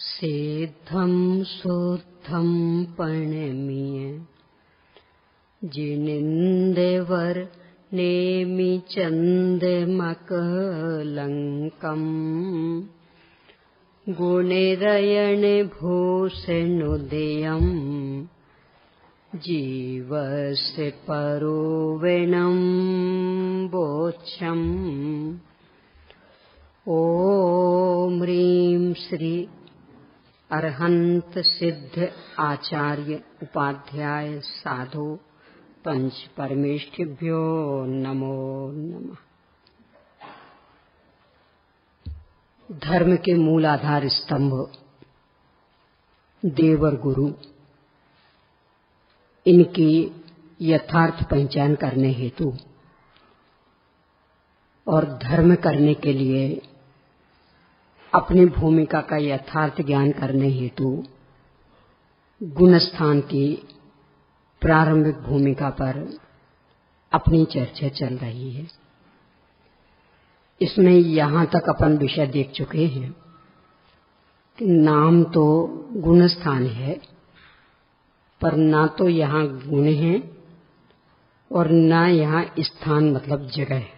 सिद्धं शुद्धं प्रणम्य जिनेन्द्रवर नेमि चन्द्रमकलङ्कम् गुणिरयणे भूषणोदयम् जीवस्य परोवेणं बोच्छम्। ओम ह्रीं श्री अरहंत सिद्ध आचार्य उपाध्याय साधु पंच परमेष्ठिभ्यो नमो नमः। धर्म के मूल आधार स्तंभ देवर गुरु, इनकी यथार्थ पहचान करने हेतु और धर्म करने के लिए अपनी भूमिका का यथार्थ ज्ञान करने हेतु गुणस्थान की प्रारंभिक भूमिका पर अपनी चर्चा चल रही है। इसमें यहाँ तक अपन विषय देख चुके हैं कि नाम तो गुणस्थान है, पर ना तो यहाँ गुण है और ना यहाँ स्थान मतलब जगह है।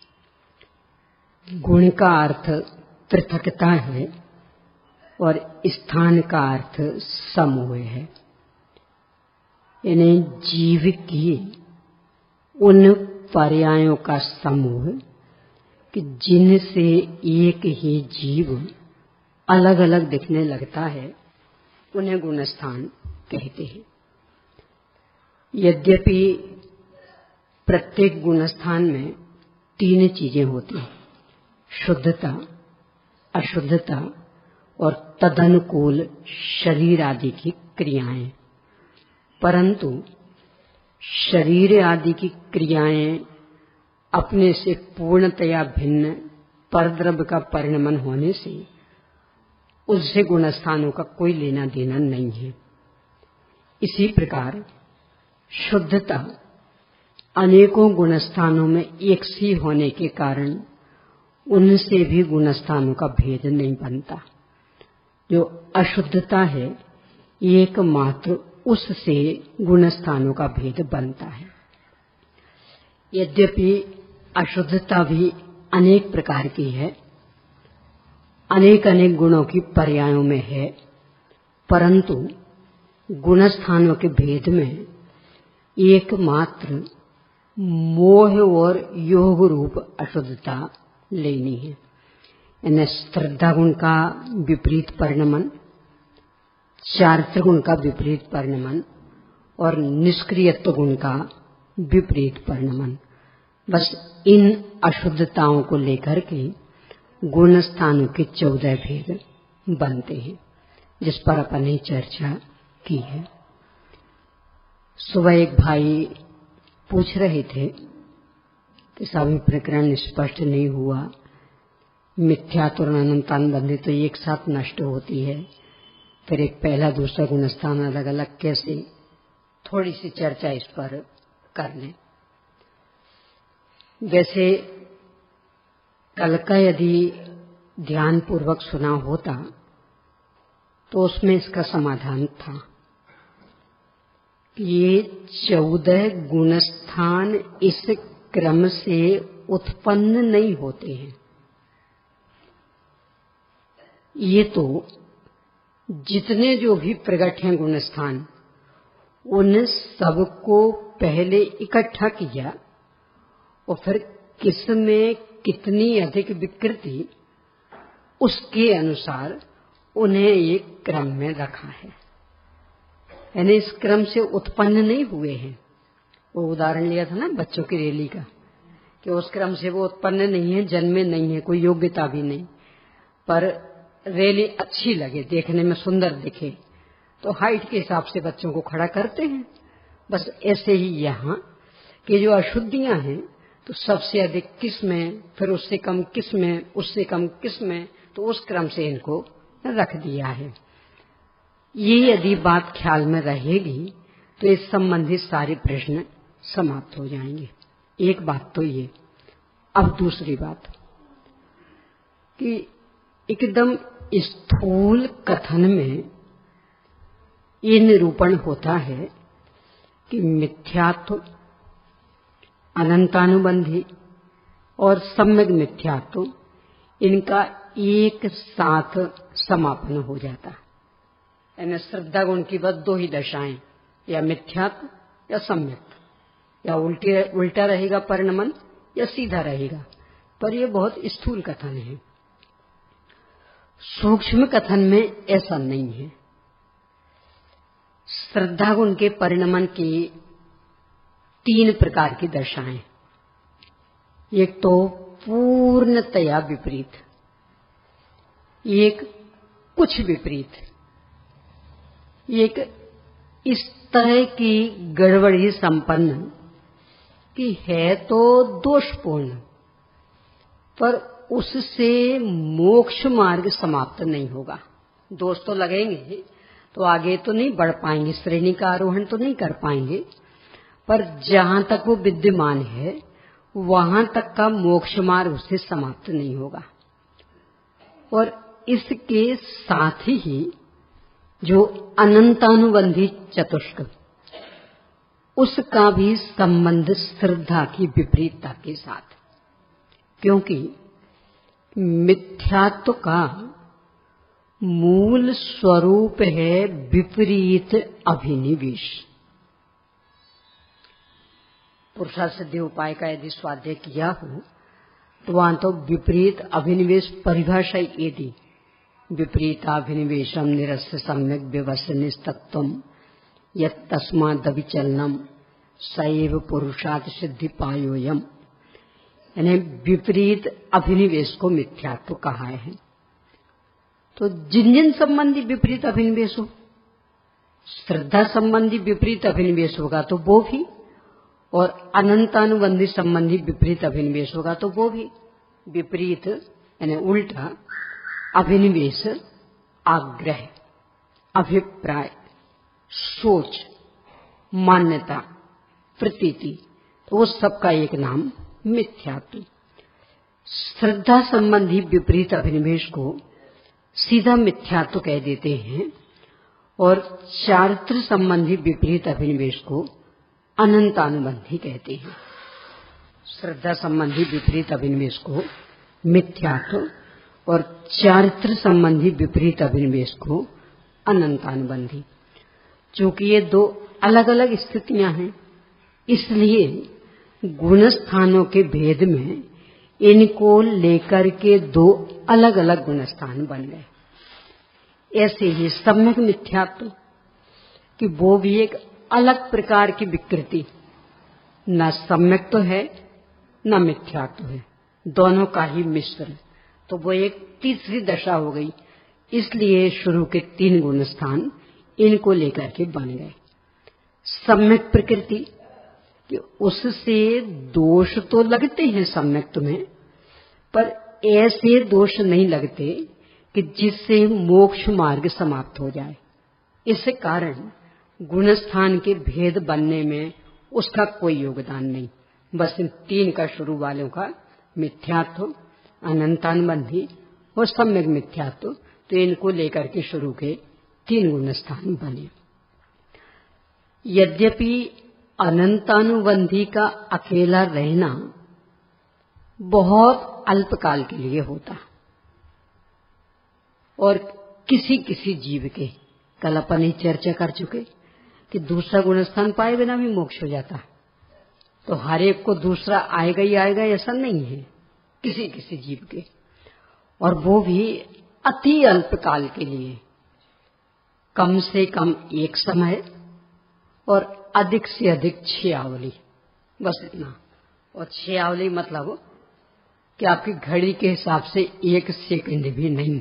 गुण का अर्थ पृथकता है और स्थान का अर्थ समूह है, यानी जीव की उन पर्यायों का समूह कि जिनसे एक ही जीव अलग अलग दिखने लगता है, उन्हें गुणस्थान कहते हैं। यद्यपि प्रत्येक गुणस्थान में तीन चीजें होती हैं: शुद्धता, अशुद्धता और तदनुकूल शरीर आदि की क्रियाएं। परंतु शरीर आदि की क्रियाएं अपने से पूर्णतया भिन्न परद्रव्य का परिणमन होने से उससे गुणस्थानों का कोई लेना देना नहीं है। इसी प्रकार शुद्धता अनेकों गुणस्थानों में एक सी होने के कारण उनसे भी गुणस्थानों का भेद नहीं बनता। जो अशुद्धता है, एकमात्र उससे गुणस्थानों का भेद बनता है। यद्यपि अशुद्धता भी अनेक प्रकार की है, अनेक अनेक गुणों की पर्यायों में है, परंतु गुणस्थानों के भेद में एकमात्र मोह और योग रूप अशुद्धता लेनी है। यानी श्रद्धा गुण का विपरीत परिणमन, चारित्र गुण का विपरीत परिणमन और निष्क्रियत्व गुण का विपरीत परिणमन। बस इन अशुद्धताओं को लेकर के गुण स्थानों के 14 भेद बनते हैं, जिस पर अपन ने चर्चा की है। सुबह एक भाई पूछ रहे थे कि सभी प्रकरण स्पष्ट नहीं हुआ, मिथ्यात्व और अनंतानुबंधी तो एक साथ नष्ट होती है, फिर एक पहला दूसरा गुणस्थान अलग अलग कैसे? थोड़ी सी चर्चा इस पर कर लें। वैसे कल का यदि ध्यान पूर्वक सुना होता तो उसमें इसका समाधान था। ये 14 गुणस्थान इस क्रम से उत्पन्न नहीं होते हैं। ये तो जितने जो भी प्रकट हैं गुणस्थान, उन सबको पहले इकट्ठा किया और फिर किस में कितनी अधिक विकृति, उसके अनुसार उन्हें एक क्रम में रखा है। यानी इस क्रम से उत्पन्न नहीं हुए हैं। वो उदाहरण लिया था ना बच्चों की रैली का, कि उस क्रम से वो उत्पन्न नहीं है, जन्मे नहीं है, कोई योग्यता भी नहीं, पर रैली अच्छी लगे, देखने में सुंदर दिखे तो हाइट के हिसाब से बच्चों को खड़ा करते हैं। बस ऐसे ही यहाँ कि जो अशुद्धियां हैं तो सबसे अधिक किस में, फिर उससे कम किस में, उससे कम किस में, तो उस क्रम से इनको रख दिया है। ये यदि बात ख्याल में रहेगी तो इस संबंधित सारे प्रश्न समाप्त हो जाएंगे। एक बात तो ये। अब दूसरी बात कि एकदम स्थूल कथन में ये निरूपण होता है कि मिथ्यात्व, अनंतानुबंधी और सम्यक मिथ्यात्व, इनका एक साथ समापन हो जाता है। यानी श्रद्धा गुण की बस दो ही दशाएं, या मिथ्यात्व या सम्यक, या उल्टा रहेगा परिणमन या सीधा रहेगा। पर यह बहुत स्थूल कथन है। सूक्ष्म कथन में ऐसा नहीं है। श्रद्धा गुण के परिणमन की 3 प्रकार की दशाएं। एक तो पूर्णतया विपरीत, एक कुछ विपरीत, एक इस तरह की गड़बड़ी संपन्न कि है तो दोषपूर्ण, पर उससे मोक्ष मार्ग समाप्त नहीं होगा। दोष तो लगेंगे, तो आगे तो नहीं बढ़ पाएंगे, श्रेणी का आरोहण तो नहीं कर पाएंगे, पर जहां तक वो विद्यमान है वहां तक का मोक्ष मार्ग उससे समाप्त नहीं होगा। और इसके साथ ही जो अनंतानुबंधी चतुष्क, उसका भी संबंध श्रद्धा की विपरीतता के साथ, क्योंकि मिथ्यात्व का मूल स्वरूप है विपरीत अभिनिवेश। पुरुषार्थ सिद्धि उपाय का यदि स्वाध्याय किया हो तो वहां तो विपरीत अभिनिवेश परिभाषा ये दी, विपरीताभिनिवेशम निरस्य सम्यक व्यवसनिस्तत्वम यत्तस्मादविचलनम सैव पुरुषार्थ सिद्धि पायोयम। यानी विपरीत अभिनिवेश को मिथ्यात्व कहा है। तो जिन जिन संबंधी विपरीत अभिनिवेश हो, श्रद्धा संबंधी विपरीत अभिनिवेश होगा तो वो भी, और अनंतानुबंधी संबंधी विपरीत अभिनिवेश होगा तो वो भी। विपरीत यानी उल्टा, अभिनिवेश आग्रह, अभिप्राय, सोच, मान्यता, प्रतीति, तो वो सबका एक नाम मिथ्यात्व। श्रद्धा संबंधी विपरीत अभिनिवेश को सीधा मिथ्यात्व कह देते हैं, और चारित्र संबंधी विपरीत अभिनिवेश को अनंतानुबंधी कहते हैं। श्रद्धा संबंधी विपरीत अभिनिवेश को मिथ्यात्व और चारित्र संबंधी विपरीत अभिनिवेश को अनंतानुबंधी। चूंकि ये दो अलग अलग स्थितियां हैं, इसलिए गुण स्थानों के भेद में इनको लेकर के दो अलग अलग गुण स्थान बन गए। ऐसे ही सम्यक मिथ्यात्व कि वो भी एक अलग प्रकार की विकृति, न सम्यक तो है न मिथ्यात्व है, दोनों का ही मिश्रण, तो वो एक तीसरी दशा हो गई। इसलिए शुरू के 3 गुण स्थान इनको लेकर के बन गए। सम्यक प्रकृति कि उससे दोष तो लगते हैं सम्यक में, पर ऐसे दोष नहीं लगते कि जिससे मोक्ष मार्ग समाप्त हो जाए। इस कारण गुण स्थान के भेद बनने में उसका कोई योगदान नहीं। बस इन 3 का शुरू वालों का मिथ्यात्व, अनंतानुबंधी और सम्यक मिथ्यात्व, तो इनको लेकर के शुरू के 3 गुण स्थान बने। यद्यपि अनंतानुबंधी का अकेला रहना बहुत अल्पकाल के लिए होता, और किसी किसी जीव के, कल अपन ही चर्चा कर चुके कि दूसरा गुणस्थान पाए बिना भी मोक्ष हो जाता, तो हर एक को दूसरा आएगा ही आएगा ऐसा नहीं है, किसी किसी जीव के, और वो भी अति अल्पकाल के लिए, कम से कम एक समय और अधिक से अधिक 6 आवली, बस इतना। और 6 आवली मतलब कि आपकी घड़ी के हिसाब से 1 सेकंड भी नहीं।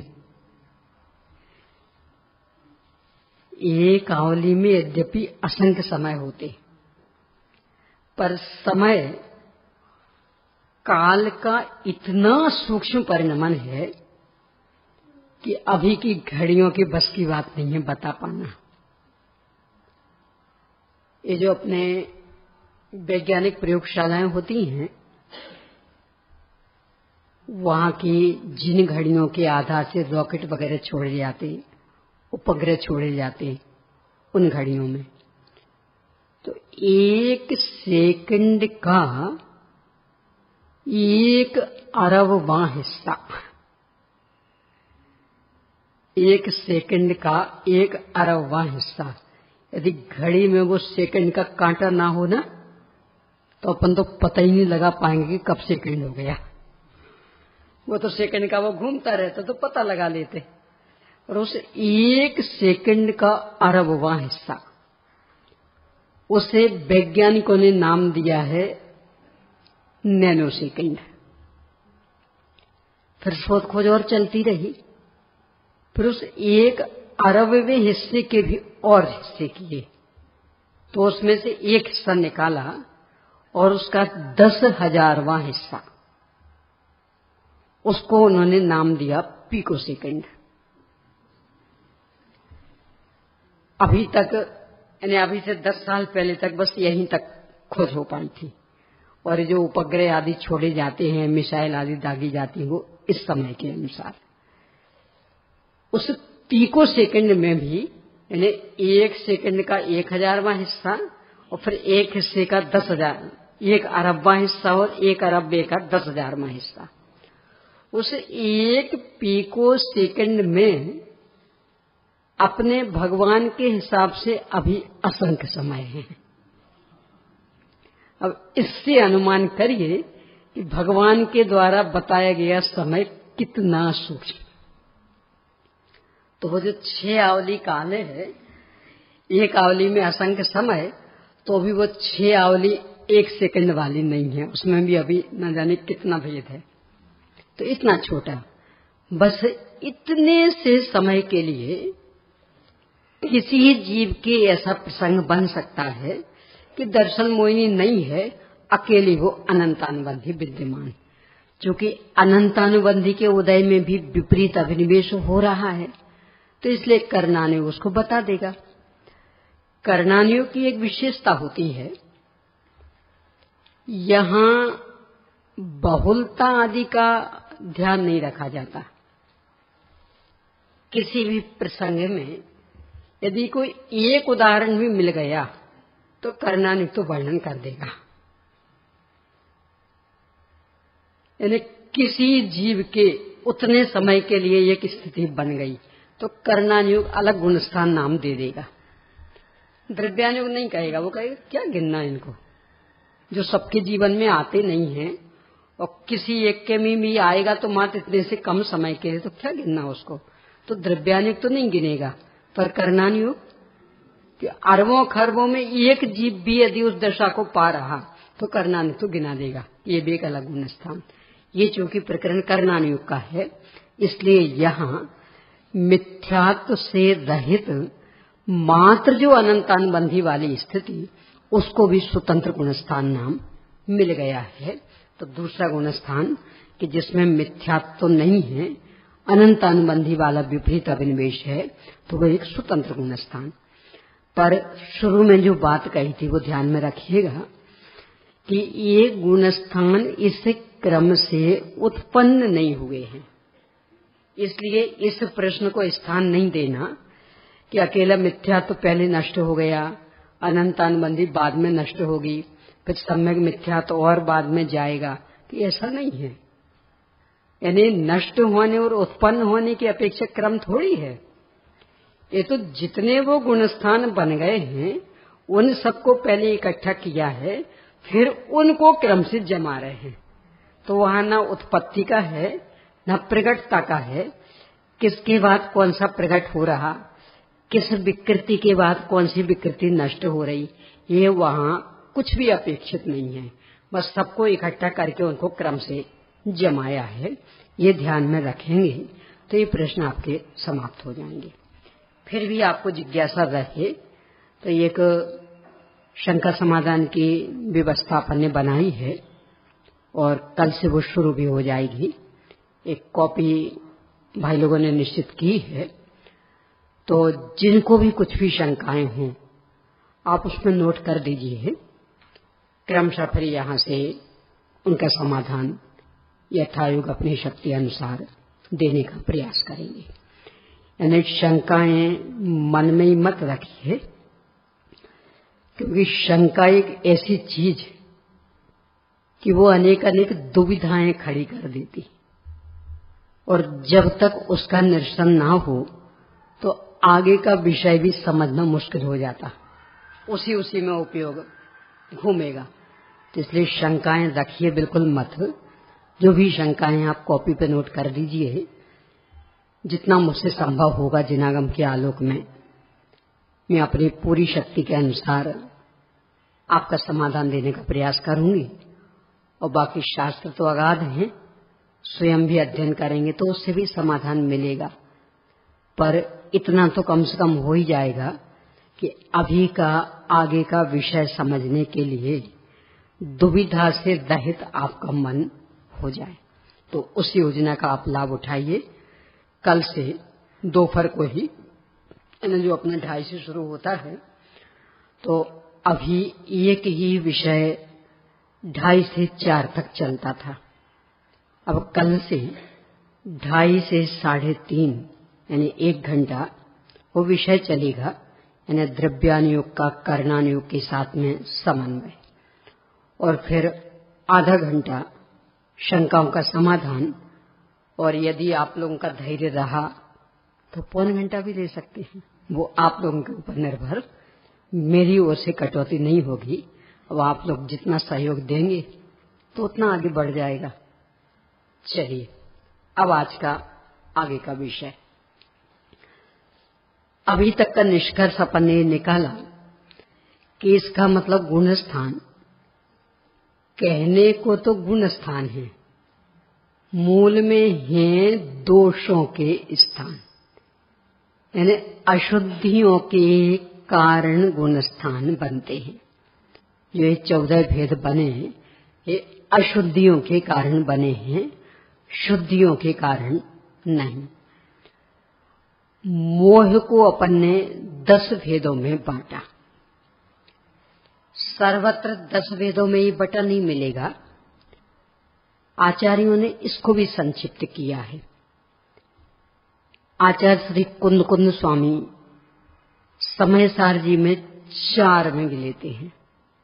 एक आवली में यद्यपि असंख्य समय होते, पर समय काल का इतना सूक्ष्म परिणमन है कि अभी की घड़ियों की बस की बात नहीं है बता पाना। ये जो अपने वैज्ञानिक प्रयोगशालाएं होती हैं, वहां की जिन घड़ियों के आधार से रॉकेट वगैरह छोड़े जाते, उपग्रह छोड़े जाते, उन घड़ियों में तो 1 सेकंड का 1 अरबवां हिस्सा, 1 सेकंड का 1 अरबवां हिस्सा, यदि घड़ी में वो सेकंड का कांटा ना हो ना तो अपन तो पता ही नहीं लगा पाएंगे कि कब सेकंड हो गया। वो तो सेकंड का वो घूमता रहता तो पता लगा लेते। और उस 1 सेकंड का अरबवां हिस्सा, उसे वैज्ञानिकों ने नाम दिया है नैनो सेकंड। फिर शोध खोज और चलती रही। फिर उस 1 अरबवें हिस्से के भी और हिस्से किए, तो उसमें से एक हिस्सा निकाला और उसका 10,000वां हिस्सा, उसको उन्होंने नाम दिया पिको सेकंड। अभी तक यानी अभी से 10 साल पहले तक बस यहीं तक खोज हो पाई थी। और जो उपग्रह आदि छोड़े जाते हैं, मिसाइल आदि दागी जाती है, वो इस समय के अनुसार उस पिको सेकंड में भी यानी 1 सेकंड का 1,000वां हिस्सा और फिर एक हिस्से का 10,000, 1 अरबवां हिस्सा और 1 अरबवे का 10,000वां हिस्सा, उस 1 पिको सेकंड में अपने भगवान के हिसाब से अभी असंख्य समय है। अब इससे अनुमान करिए कि भगवान के द्वारा बताया गया समय कितना सूक्ष्म। तो वो जो 6 आवली काल है, एक आवली में असंख्य समय, तो भी वो 6 आवली 1 सेकंड वाली नहीं है, उसमें भी अभी न जाने कितना भेद है। तो इतना छोटा, बस इतने से समय के लिए किसी जीव के ऐसा प्रसंग बन सकता है कि दर्शन मोहिनी नहीं है, अकेली वो अनंतानुबंधी विद्यमान। क्योंकि अनंतानुबंधी के उदय में भी विपरीत अभिनिवेश हो रहा है, तो इसलिए कर्णानुयोग उसको बता देगा। कर्णानुयोग की एक विशेषता होती है, यहां बहुलता आदि का ध्यान नहीं रखा जाता। किसी भी प्रसंग में यदि कोई एक उदाहरण भी मिल गया तो कर्णानुयोग तो वर्णन कर देगा। यानी किसी जीव के उतने समय के लिए एक स्थिति बन गई तो कर्णानुयोग अलग गुणस्थान नाम दे देगा। द्रव्यानुयोग नहीं कहेगा, वो कहेगा क्या गिनना इनको, जो सबके जीवन में आते नहीं हैं, और किसी एक के में भी आएगा तो मात्र इतने से कम समय के लिए, तो क्या गिनना उसको। तो द्रव्यानुयोग तो नहीं गिनेगा, पर कर्णानुयोग कि अरबों खरबों में एक जीव भी यदि उस दशा को पा रहा तो कर्णानुयोग तो गिना देगा। ये भी एक अलग गुण स्थान। ये चूंकि प्रकरण कर्णानुयोग का है, इसलिए यहाँ मिथ्यात्व से रहित मात्र जो अनंतानुबंधी वाली स्थिति, उसको भी स्वतंत्र गुणस्थान नाम मिल गया है। तो दूसरा गुणस्थान कि जिसमें मिथ्यात्व तो नहीं है, अनंतानुबंधी वाला विपरीत अभिनिवेश है, तो वह एक स्वतंत्र गुणस्थान। पर शुरू में जो बात कही थी वो ध्यान में रखिएगा कि ये गुणस्थान इस क्रम से उत्पन्न नहीं हुए हैं। इसलिए इस प्रश्न को स्थान नहीं देना कि अकेला मिथ्या तो पहले नष्ट हो गया, अनंतानुबंधी बाद में नष्ट होगी, फिर सम्यक मिथ्या तो और बाद में जाएगा, कि ऐसा नहीं है। यानी नष्ट होने और उत्पन्न होने की अपेक्षा क्रम थोड़ी है। ये तो जितने वो गुणस्थान बन गए हैं उन सबको पहले इकट्ठा किया है, फिर उनको क्रम से जमा रहे हैं। तो वहां न उत्पत्ति का है न प्रगटता का है, किसके बाद कौन सा प्रकट हो रहा, किस विकृति के बाद कौन सी विकृति नष्ट हो रही, ये वहां कुछ भी अपेक्षित नहीं है। बस सबको इकट्ठा करके उनको क्रम से जमाया है। ये ध्यान में रखेंगे तो ये प्रश्न आपके समाप्त हो जाएंगे। फिर भी आपको जिज्ञासा रहे तो एक शंका समाधान की व्यवस्था अपन ने बनाई है और कल से वो शुरू भी हो जाएगी। एक कॉपी भाई लोगों ने निश्चित की है, तो जिनको भी कुछ भी शंकाएं हों आप उसमें नोट कर दीजिए। क्रमशः फिर यहाँ से उनका समाधान यथायोग अपनी शक्ति अनुसार देने का प्रयास करेंगे। यानी शंकाएं मन में ही मत रखिए, क्योंकि शंका एक ऐसी चीज कि वो अनेक अनेक दुविधाएं खड़ी कर देती, और जब तक उसका निरसन ना हो तो आगे का विषय भी समझना मुश्किल हो जाता, उसी में उपयोग घूमेगा। तो इसलिए शंकाएं रखिए बिल्कुल मत। जो भी शंकाएं आप कॉपी पे नोट कर दीजिए। जितना मुझसे संभव होगा जिनागम के आलोक में मैं अपनी पूरी शक्ति के अनुसार आपका समाधान देने का प्रयास करूंगी। और बाकी शास्त्र तो अगाध हैं, स्वयं भी अध्ययन करेंगे तो उससे भी समाधान मिलेगा। पर इतना तो कम से कम हो ही जाएगा कि अभी का आगे का विषय समझने के लिए दुविधा से रहित आपका मन हो जाए। तो उस योजना का आप लाभ उठाइए। कल से दोपहर को ही जो अपना 2:30 से शुरू होता है, तो अभी एक ही विषय 2:30 से 4 तक चलता था। अब कल से 2:30 से 3:30 यानी 1 घंटा वो विषय चलेगा। यानी द्रव्यानुयोग का कर्णानुयोग के साथ में समन्वय, और फिर आधा घंटा शंकाओं का समाधान। और यदि आप लोगों का धैर्य रहा तो पौन घंटा भी ले सकते हैं, वो आप लोगों के ऊपर निर्भर। मेरी ओर से कटौती नहीं होगी। अब आप लोग जितना सहयोग देंगे तो उतना आगे बढ़ जाएगा। चलिए अब आज का आगे का विषय। अभी तक का निष्कर्ष अपन ने निकाला कि इसका मतलब गुण स्थान। कहने को तो गुण स्थान है, मूल में है दोषों के स्थान, यानी अशुद्धियों के कारण गुण स्थान बनते हैं। जो ये 14 भेद बने हैं ये अशुद्धियों के कारण बने हैं, शुद्धियों के कारण नहीं। मोह को अपन ने 10 भेदों में बांटा। सर्वत्र 10 भेदों में ही बटा नहीं मिलेगा। आचार्यों ने इसको भी संक्षिप्त किया है। आचार्य श्री कुंद कुंद स्वामी समयसार जी में 4 में लेते हैं।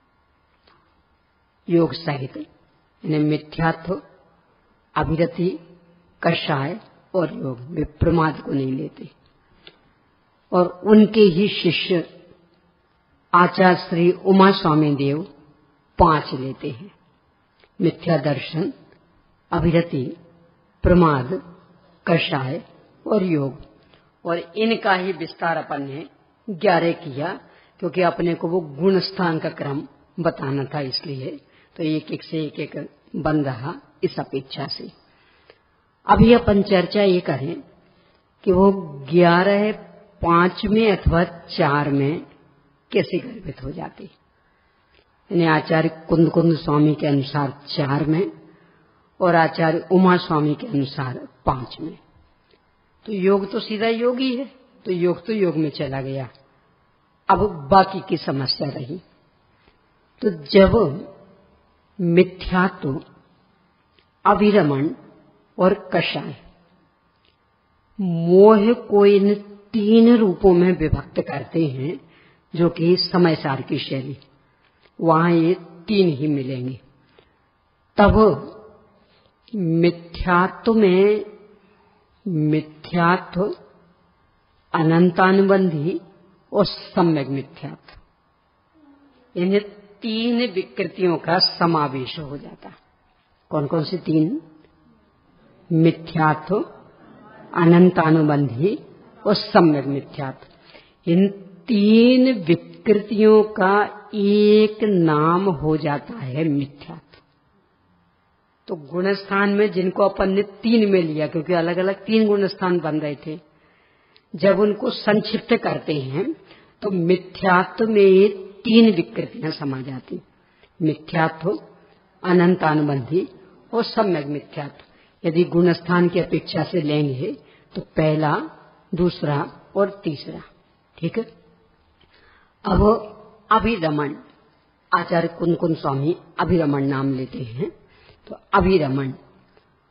योग साहित्य यानी मिथ्यात्व, अभिरति, कषाय और योग, वे प्रमाद को नहीं लेते। और उनके ही शिष्य आचार्य श्री उमा स्वामी देव 5 लेते हैं। मिथ्या दर्शन, अभिरति, प्रमाद, कषाय और योग। और इनका ही विस्तार अपन ने 11 किया, क्योंकि अपने को वो गुण स्थान का क्रम बताना था, इसलिए तो एक से एक बन रहा इस अपेक्षा से। अभी अपन चर्चा ये करें कि वो 11 5 में अथवा 4 में कैसे गर्भित हो जाते। यानी आचार्य कुंद कुंद स्वामी के अनुसार 4 में और आचार्य उमा स्वामी के अनुसार 5 में। तो योग तो सीधा योग ही है, तो योग में चला गया। अब बाकी की समस्या रही। तो जब मिथ्यात्व, अभिरमण और कषाय मोह को इन 3 रूपों में विभक्त करते हैं, जो कि समयसार की शैली, वहां ये 3 ही मिलेंगे। तब मिथ्यात्व में मिथ्यात्व, अनंतानुबंधी और सम्यक मिथ्यात्व, इन्हें 3 विकृतियों का समावेश हो जाता। कौन कौन सी 3? मिथ्यात्व, अनंतानुबंधी और सम्यक मिथ्यात्व। इन 3 विकृतियों का एक नाम हो जाता है मिथ्यात्व। तो गुणस्थान में जिनको अपन ने 3 में लिया, क्योंकि अलग अलग 3 गुणस्थान बन रहे थे, जब उनको संक्षिप्त करते हैं तो मिथ्यात्व में 3 विकृतियां समा जाती। मिथ्यात्व, अनंतानुबंधी और सम्यक मिथ्यात्व। यदि गुणस्थान की अपेक्षा से लेंगे तो पहला, दूसरा और तीसरा। ठीक है। अब अभिरमण, आचार्य कुंद कुंद स्वामी अभिरमण नाम लेते हैं। तो अभिरमण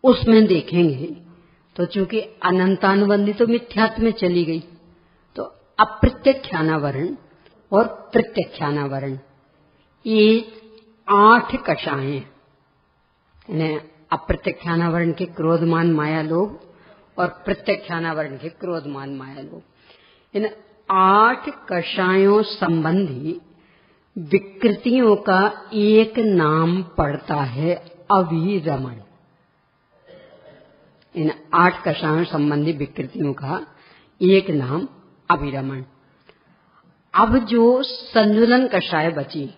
उसमें देखेंगे तो चूंकि अनंतानुबंधी तो मिथ्यात्व में चली गई, तो अप्रत्यक्षानावरण और प्रत्यक्षानावरण ये 8 कषाएं, अप्रत्यक्षानावरण के क्रोधमान माया लोभ और प्रत्यक्षानावरण के क्रोधमान माया लोभ। इन 8 कषायों संबंधी विकृतियों का एक नाम पड़ता है अविरमण। इन 8 कषायों संबंधी विकृतियों का एक नाम अविरमण। अब जो संजुलन कषाय बची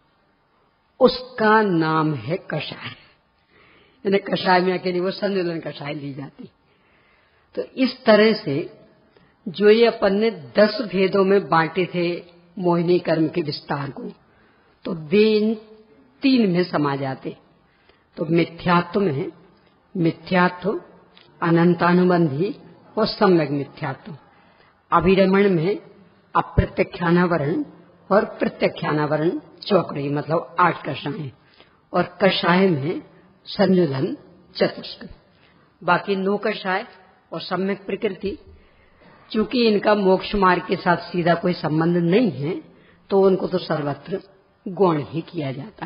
उसका नाम है कषाय। यानी कषाय में अकेली वो संजुलन कषाय ली जाती। तो इस तरह से जो ये अपन ने 10 भेदों में बांटे थे मोहिनी कर्म के विस्तार को, तो वे इन 3 में समा जाते। तो मिथ्यात्व में मिथ्यात्व, अनंतानुबंधी और सम्यक मिथ्यात्व। अभिरमण में अप्रत्यक्षानावरण और प्रत्यक्षानावरण चौकड़ी, मतलब 8 कषाएं। और कषाय में संजुलन चतुष्क। बाकी 9 कषाय और सम्यक प्रकृति, चूंकि इनका मोक्ष मार्ग के साथ सीधा कोई संबंध नहीं है, तो उनको तो सर्वत्र गौण ही किया जाता।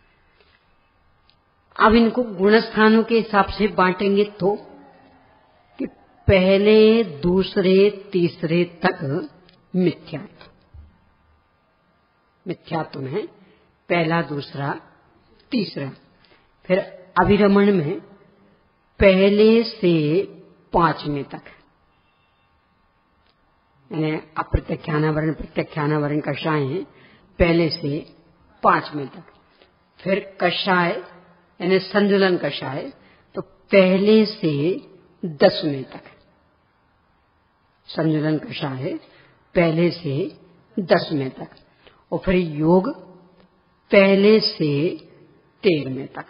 अब इनको गुणस्थानों के हिसाब से बांटेंगे तो कि पहले, दूसरे, तीसरे तक मिथ्यात्व। मिथ्यात्व में पहला, दूसरा, तीसरा। फिर अभिरमण में पहले से 5वें तक, यानी अप्रत्यक्षानावरण प्रत्यक्षानावरण कषाय पहले से 5वें तक। फिर कषाय यानी संजुलन कषाय तो पहले से 10वें तक। संजुलन कषाय पहले से 10वें तक। और फिर योग पहले से 13वें तक।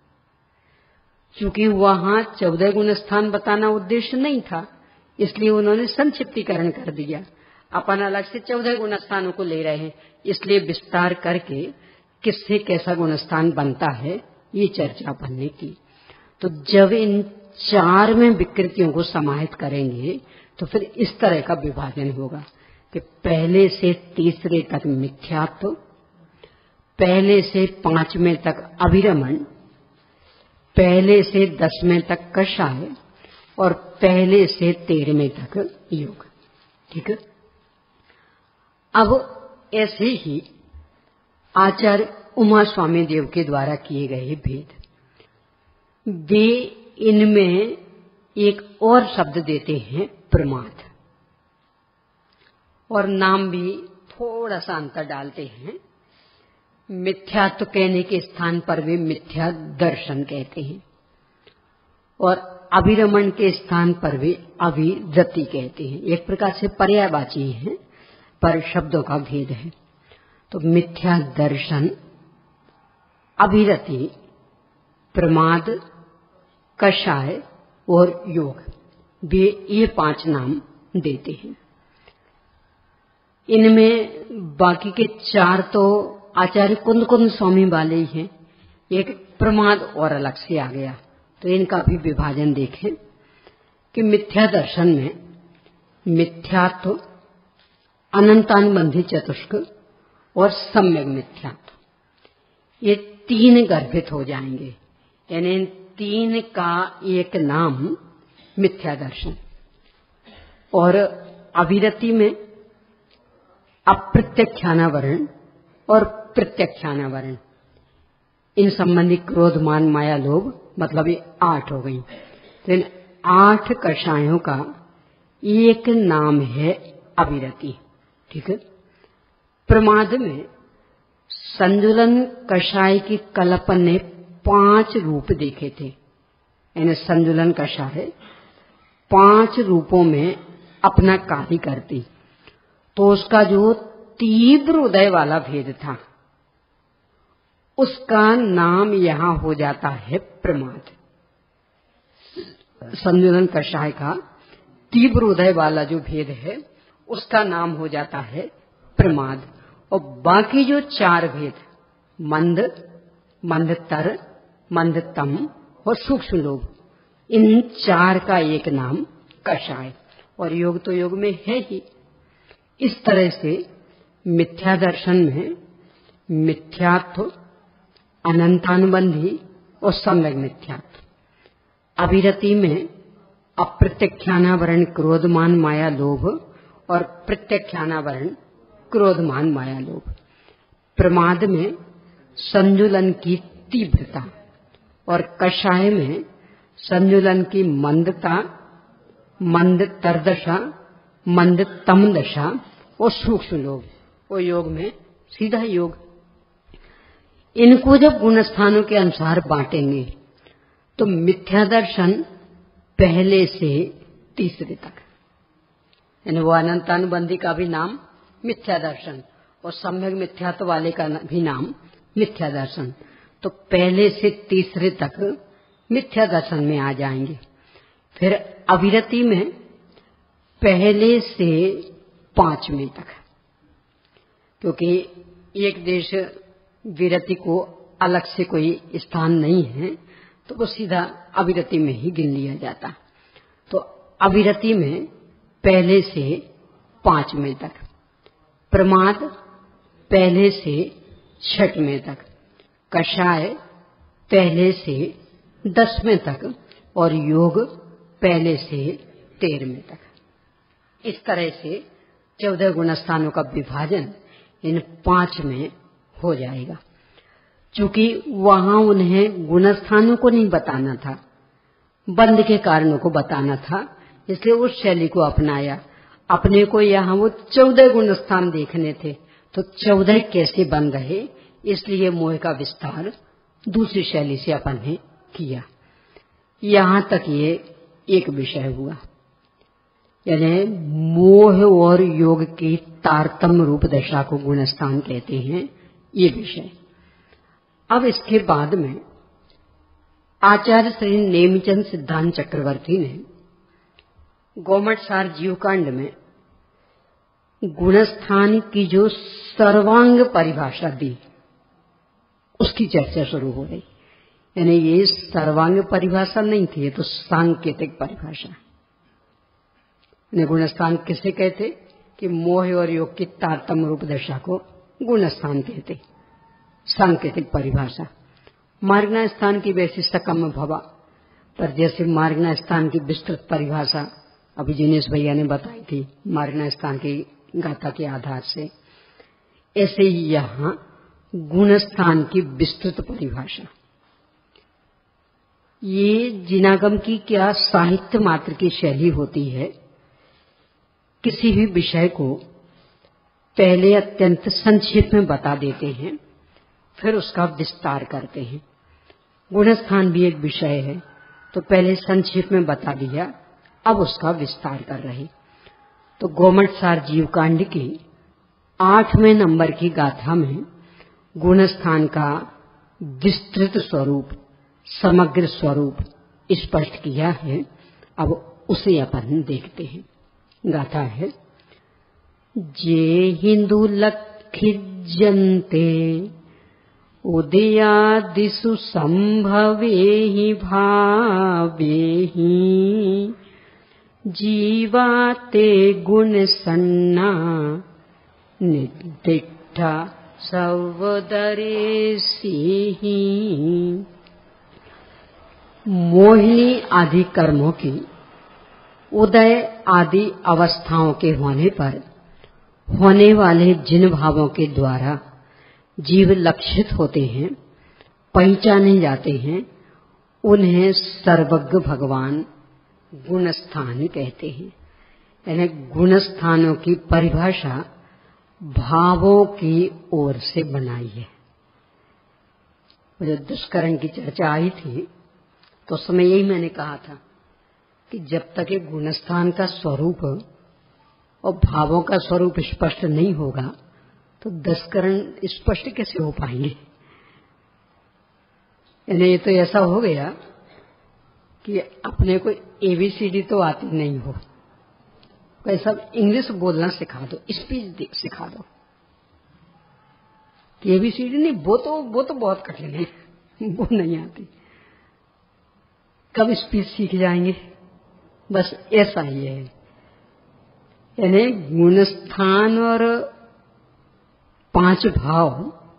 चूंकि वहां 14 गुण स्थान बताना उद्देश्य नहीं था, इसलिए उन्होंने संक्षिप्तीकरण कर दिया। अपन अलग से 14 गुण स्थानों को ले रहे हैं, इसलिए विस्तार करके किससे कैसा गुण स्थान बनता है ये चर्चा अपन ने की। तो जब इन 4 में विकृतियों को समाहित करेंगे तो फिर इस तरह का विभाजन होगा कि पहले से 3रे तक मिथ्यात्व, पहले से 5वें तक अभिरमण, पहले से 10वें तक कषाय और पहले से 13वें तक योग। ठीक है। अब ऐसे ही आचार्य उमा स्वामी देव के द्वारा किए गए भेद, वे इनमें एक और शब्द देते हैं प्रमाद, और नाम भी थोड़ा सा अंतर डालते हैं। मिथ्यात्व कहने के स्थान पर वे मिथ्या दर्शन कहते हैं, और अभिरमण के स्थान पर वे अभिरति कहते हैं। एक प्रकार से पर्यायवाची हैं, पर शब्दों का भेद है। तो मिथ्या दर्शन, अभिरति, प्रमाद, कषाय और योग, वे ये 5 नाम देते हैं। इनमें बाकी के 4 तो आचार्य कुंद स्वामी वाले ही हैं। एक प्रमाद और अलग से आ गया। तो इनका भी विभाजन देखें कि मिथ्या दर्शन में मिथ्यात्व, अनंतानुबंधी चतुष्क और सम्यक मिथ्यात्व, ये 3 गर्भित हो जाएंगे। यानी इन 3 का एक नाम मिथ्या दर्शन। और अभिरति में अप्रत्यक्षानावरण और प्रत्यक्षानावरण, इन संबंधी क्रोध मान माया लोभ, मतलब ये 8 हो गई। तो इन 8 कषायों का एक नाम है अभिरति। ठीक है। प्रमाद में संजुलन कषाय की कल्पन ने 5 रूप देखे थे। यानी संजुलन कषाय 5 रूपों में अपना कार्य करती। तो उसका जो तीव्र उदय वाला भेद था, उसका नाम यहां हो जाता है प्रमाद। संजुलन कषाय का तीव्र उदय वाला जो भेद है, उसका नाम हो जाता है प्रमाद। और बाकी जो 4 भेद, मंद, मंदतर, मंदतम और सूक्ष्म लोभ, इन चार का एक नाम कषाय, और योग तो योग में है ही। इस तरह से मिथ्या दर्शन में मिथ्यात्व, अनंतानुबंधी और सम्यक मिथ्यात्व, अविरति में अप्रत्यख्यानावरण क्रोधमान माया लोभ और प्रत्यख्यानावरण क्रोधमान माया लोभ, प्रमाद में संजुलन की तीव्रता और कषाय में संजुलन की मंदता, मंदतर दशा, मंदतम दशा और सूक्ष्म लोभ, और योग में सीधा योग। इनको जब गुण स्थानों के अनुसार बांटेंगे तो मिथ्या दर्शन पहले से तीसरे तक, यानी वो अनंतानुबंधी का भी नाम मिथ्या दर्शन और सम्यक मिथ्यात्व वाले का भी नाम मिथ्या दर्शन, तो पहले से तीसरे तक मिथ्या दर्शन में आ जाएंगे। फिर अविरति में पहले से पांचवें तक, क्योंकि एक देश विरति को अलग से कोई स्थान नहीं है तो वो सीधा अविरति में ही गिन लिया जाता। तो अविरति में पहले से पांचवें तक, प्रमाद पहले से छठवें तक, कषाय पहले से 10वें तक और योग पहले से 13वें तक। इस तरह से 14 गुणस्थानों का विभाजन इन 5 में हो जाएगा। चूंकि वहां उन्हें गुणस्थानों को नहीं बताना था, बंध के कारणों को बताना था, इसलिए उस शैली को अपनाया। अपने को यहाँ वो 14 गुणस्थान देखने थे, तो 14 कैसे बन रहे, इसलिए मोह का विस्तार दूसरी शैली से अपन ने किया। यहां तक ये एक विषय हुआ, यानी मोह और योग की तारतम्य रूप दशा को गुणस्थान कहते हैं, ये विषय। अब इसके बाद में आचार्य श्री नेमिचंद सिद्धांत चक्रवर्ती ने गोमटसार जीवकांड में गुणस्थान की जो सर्वांग परिभाषा दी, उसकी चर्चा शुरू हो गई। यानी ये सर्वांग परिभाषा नहीं थी, ये तो सांकेतिक परिभाषा। गुणस्थान किसे कहते कि मोह और योग की तारतम्य रूप दशा को गुणस्थान कहते, सांकेतिक परिभाषा। मार्गना स्थान की वैसी सकम भवा, पर जैसे मार्गना स्थान की विस्तृत परिभाषा अभी जिनेश भैया ने बताई थी मार्गना स्थान की गाथा के आधार से, ऐसे ही यहाँ गुणस्थान की विस्तृत परिभाषा। ये जिनागम की क्या साहित्य मात्र की शैली होती है, किसी भी विषय को पहले अत्यंत संक्षेप में बता देते हैं, फिर उसका विस्तार करते हैं। गुणस्थान भी एक विषय है, तो पहले संक्षेप में बता दिया, अब उसका विस्तार कर रहे। तो गोमटसार जीवकांड की 8वें नंबर की गाथा में गुणस्थान का विस्तृत स्वरूप, समग्र स्वरूप स्पष्ट किया है। अब उसे अपन देखते हैं। गाथा है, जे हिंदू लक्षिजन्ते उदयादिषु संभवेहि भावेहि जीवाते गुणसन्ना निर्दिष्टा सर्वदरेसिहि। मोहिनी आदि कर्मों की उदय आदि अवस्थाओं के होने पर होने वाले जिन भावों के द्वारा जीव लक्षित होते हैं, पहचाने जाते हैं, उन्हें सर्वज्ञ भगवान गुणस्थान कहते हैं। यानी गुणस्थानों की परिभाषा भावों की ओर से बनाई है। जब दुष्करण की चर्चा आई थी तो उस समय यही मैंने कहा था कि जब तक ये गुणस्थान का स्वरूप और भावों का स्वरूप स्पष्ट नहीं होगा तो दशकरण स्पष्ट कैसे हो पाएंगे। यानी ये तो ऐसा हो गया कि अपने को एबीसीडी तो आती नहीं हो, कोई सब इंग्लिश बोलना सिखा दो, स्पीच सिखा दो। एबीसीडी नहीं, वो तो बहुत कठिन है, वो नहीं आती। कब स्पीच सीख जाएंगे? बस ऐसा ही है। यानी गुणस्थान और 5 भाव,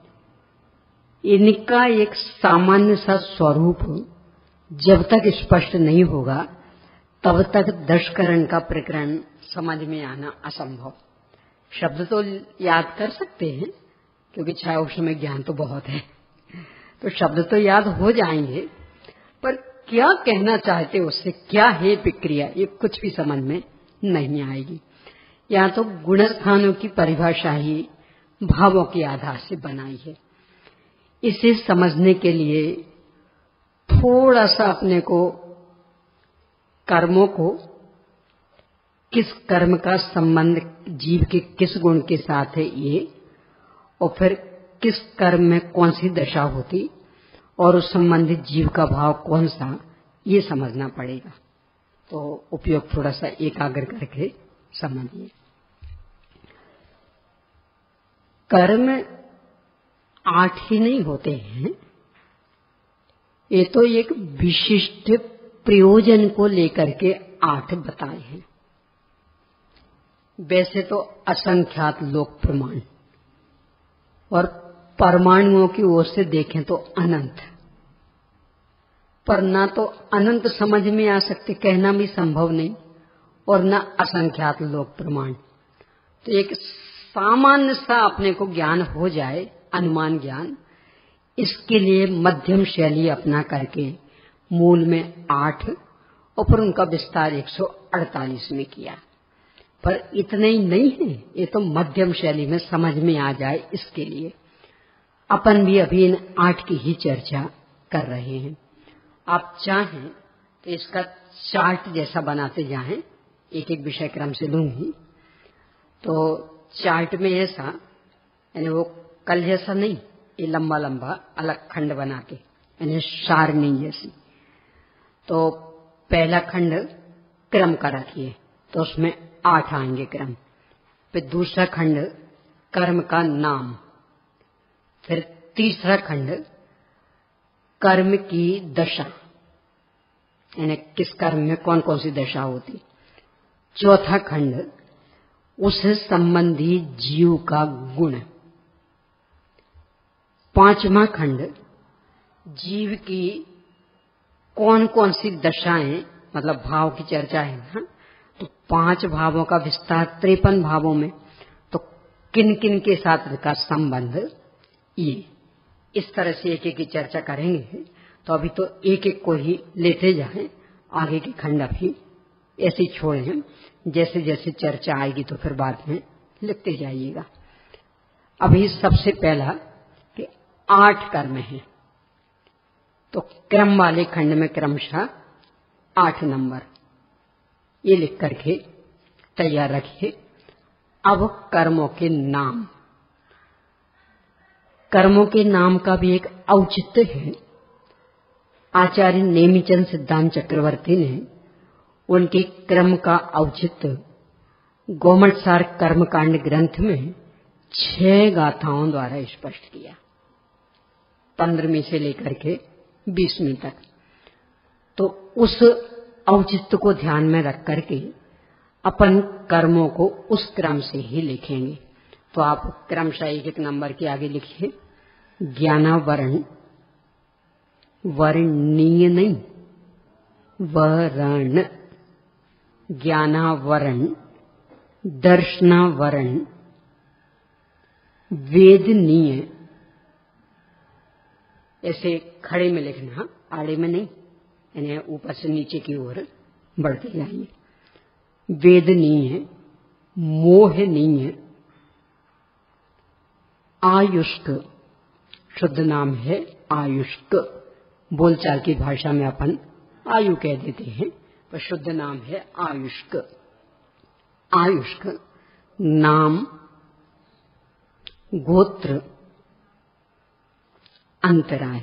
इनका एक सामान्य सा स्वरूप जब तक स्पष्ट नहीं होगा तब तक 10 करण का प्रकरण समझ में आना असंभव। शब्द तो याद कर सकते हैं क्योंकि छाया उस समय ज्ञान तो बहुत है, तो शब्द तो याद हो जाएंगे, पर क्या कहना चाहते उससे, क्या है प्रक्रिया, ये कुछ भी समझ में नहीं आएगी। या तो गुणस्थानों की परिभाषा ही भावों के आधार से बनाई है। इसे समझने के लिए थोड़ा सा अपने को कर्मों को, किस कर्म का संबंध जीव के किस गुण के साथ है ये, और फिर किस कर्म में कौन सी दशा होती और उस संबंधित जीव का भाव कौन सा, ये समझना पड़ेगा। तो उपयोग थोड़ा सा एकाग्र करके समझिए। कर्म 8 ही नहीं होते हैं, ये तो एक विशिष्ट प्रयोजन को लेकर के 8 बताए हैं। वैसे तो असंख्यात लोक प्रमाण, और परमाणुओं की ओर से देखें तो अनंत, पर ना तो अनंत समझ में आ सकते, कहना भी संभव नहीं, और न असंख्यात लोक प्रमाण। तो एक सामान्य सा अपने को ज्ञान हो जाए, अनुमान ज्ञान, इसके लिए मध्यम शैली अपना करके मूल में 8 और फिर उनका विस्तार 148 में किया। पर इतने ही नहीं है, ये तो मध्यम शैली में समझ में आ जाए इसके लिए अपन भी अभी इन 8 की ही चर्चा कर रहे हैं। आप चाहें तो इसका चार्ट जैसा बनाते जाएं, एक एक विषय क्रम से लूंगी, तो चार्ट में ऐसा, यानी वो कल जैसा नहीं, ये लंबा लंबा अलग खंड बना के, यानी सारणी जैसी। तो पहला खंड क्रम का रखिए, तो उसमें 8 आएंगे क्रम। फिर दूसरा खंड कर्म का नाम, फिर तीसरा खंड कर्म की दशा, यानी किस कर्म में कौन कौन सी दशा होती। चौथा खंड उससे संबंधी जीव का गुण। पांचवा खंड जीव की कौन कौन सी दशाएं, मतलब भाव की चर्चा है ना, तो 5 भावों का विस्तार 53 भावों में, तो किन किन के साथ का संबंध, ये इस तरह से एक एक की चर्चा करेंगे। तो अभी तो एक एक को ही लेते जाएं, आगे के खंड अभी ऐसे ही छोड़ें, जैसे जैसे चर्चा आएगी तो फिर बाद में लिखते जाइएगा। अभी सबसे पहला कि 8 कर्म हैं, तो क्रम वाले खंड में क्रमशः 8 नंबर ये लिख करके तैयार रखिए। अब कर्मों के नाम, कर्मों के नाम का भी एक औचित्य है। आचार्य नेमिचंद सिद्धांत चक्रवर्ती ने उनके क्रम का औचित्य गोमटसार कर्मकांड ग्रंथ में 6 गाथाओं द्वारा स्पष्ट किया, 15वीं से लेकर के 20वीं तक। तो उस औचित्य को ध्यान में रख करके अपन कर्मों को उस क्रम से ही लिखेंगे। तो आप क्रमशः एक एक नंबर के आगे लिखिए। ज्ञानावरण, वर्णीय नहीं, वरण, ज्ञानावरण, दर्शनावरण, वेदनीय, ऐसे खड़े में लिखना, आड़े में नहीं, यानी ऊपर से नीचे की ओर बढ़ते जाइए। वेदनीय, मोहनीय, आयुष्क, शुद्ध नाम है आयुष्क, बोलचाल की भाषा में अपन आयु कह देते हैं, पर शुद्ध नाम है आयुष्क। आयुष्क नाम, गोत्र, अंतराय।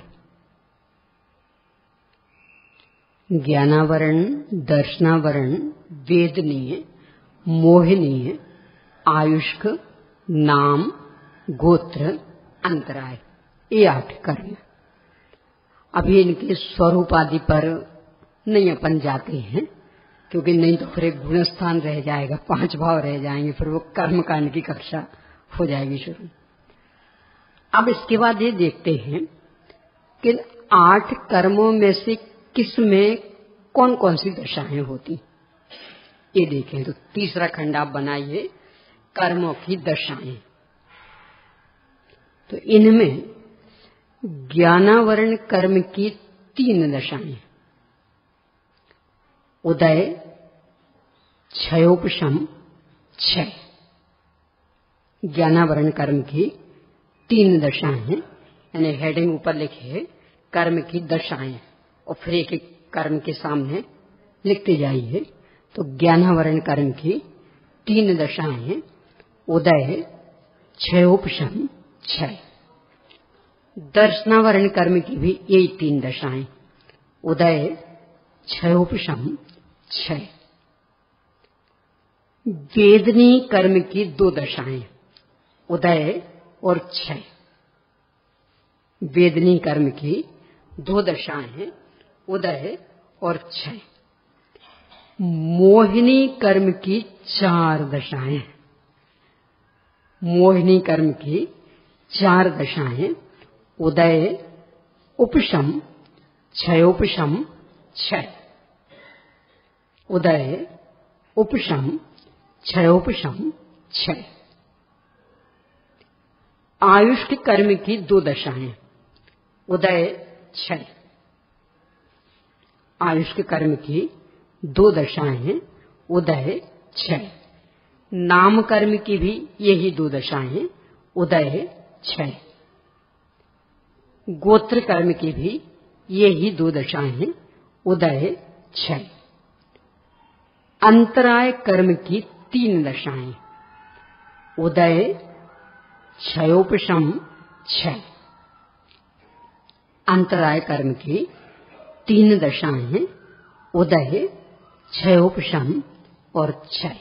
ज्ञानावरण, दर्शनावरण, वेदनीय, मोहनीय, आयुष्क, नाम, गोत्र, अंतराय, ये 8 कर्म। अभी इनके स्वरूप आदि पर नहीं अपन जाते हैं, क्योंकि नहीं तो फिर एक गुणस्थान रह जाएगा, 5 भाव रह जाएंगे, फिर वो कर्मकांड की कक्षा हो जाएगी शुरू। अब इसके बाद ये देखते हैं कि 8 कर्मों में से किस में कौन कौन सी दशाएं होती, ये देखें। तो तीसरा खंड आप बनाइए, कर्मों की दशाएं। तो इनमें ज्ञानावरण कर्म की 3 दशाएं, उदय, क्षयोपशम, क्षय। ज्ञानावरण कर्म की 3 दशाएं हैं, यानी हेडिंग ऊपर लिखे है कर्म की दशाएं, और फिर एक एक कर्म के सामने लिखते जाइए। तो ज्ञानावरण कर्म की 3 दशाएं हैं, उदय, क्षयोपशम, क्षय। दर्शनावरण कर्म की भी यही 3 दशाएं, उदय, क्षयोपशम, क्षय। वेदनी कर्म की 2 दशाएं, उदय और क्षय। वेदनी कर्म की 2 दशाएं हैं, उदय और क्षय। मोहिनी कर्म की 4 दशाएं, मोहिनी कर्म की 4 दशाएं, उदय, उपशम, क्षयोपशम, क्षय। उदय, उपशम, क्षयोपशम, क्षय। आयुष के कर्म की 2 दशाएं, उदय, क्षय। आयुष के कर्म की 2 दशाएं हैं, उदय, क्षय। नाम कर्म की भी यही 2 दशाएं हैं, उदय, क्षय। गोत्र कर्म की भी यही 2 दशाएं हैं, उदय, क्षय। अंतराय कर्म की 3 दशाएं, उदय, क्षयोपशम, क्षय। अंतराय कर्म की 3 दशाएं हैं, उदय, क्षयोपशम और क्षय।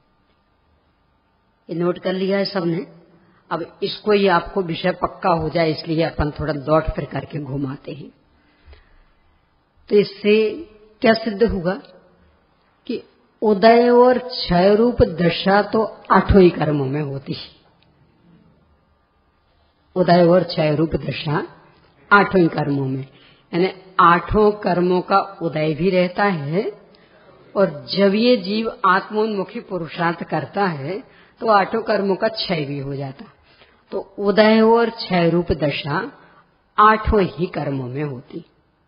ये नोट कर लिया है सबने। अब इसको ही आपको विषय पक्का हो जाए, इसलिए अपन थोड़ा लौट फिर करके घुमाते हैं। तो इससे क्या सिद्ध हुआ कि उदय और क्षय रूप दशा तो 8 ही कर्मों में होती है। उदय और क्षय रूप दशा 8 ही कर्मों में, यानी 8 कर्मों का उदय भी रहता है, और जब ये जीव आत्मोन्मुखी पुरुषार्थ करता है तो 8 कर्मों का क्षय भी हो जाता। तो उदय और क्षय रूप दशा 8 ही कर्मों में होती।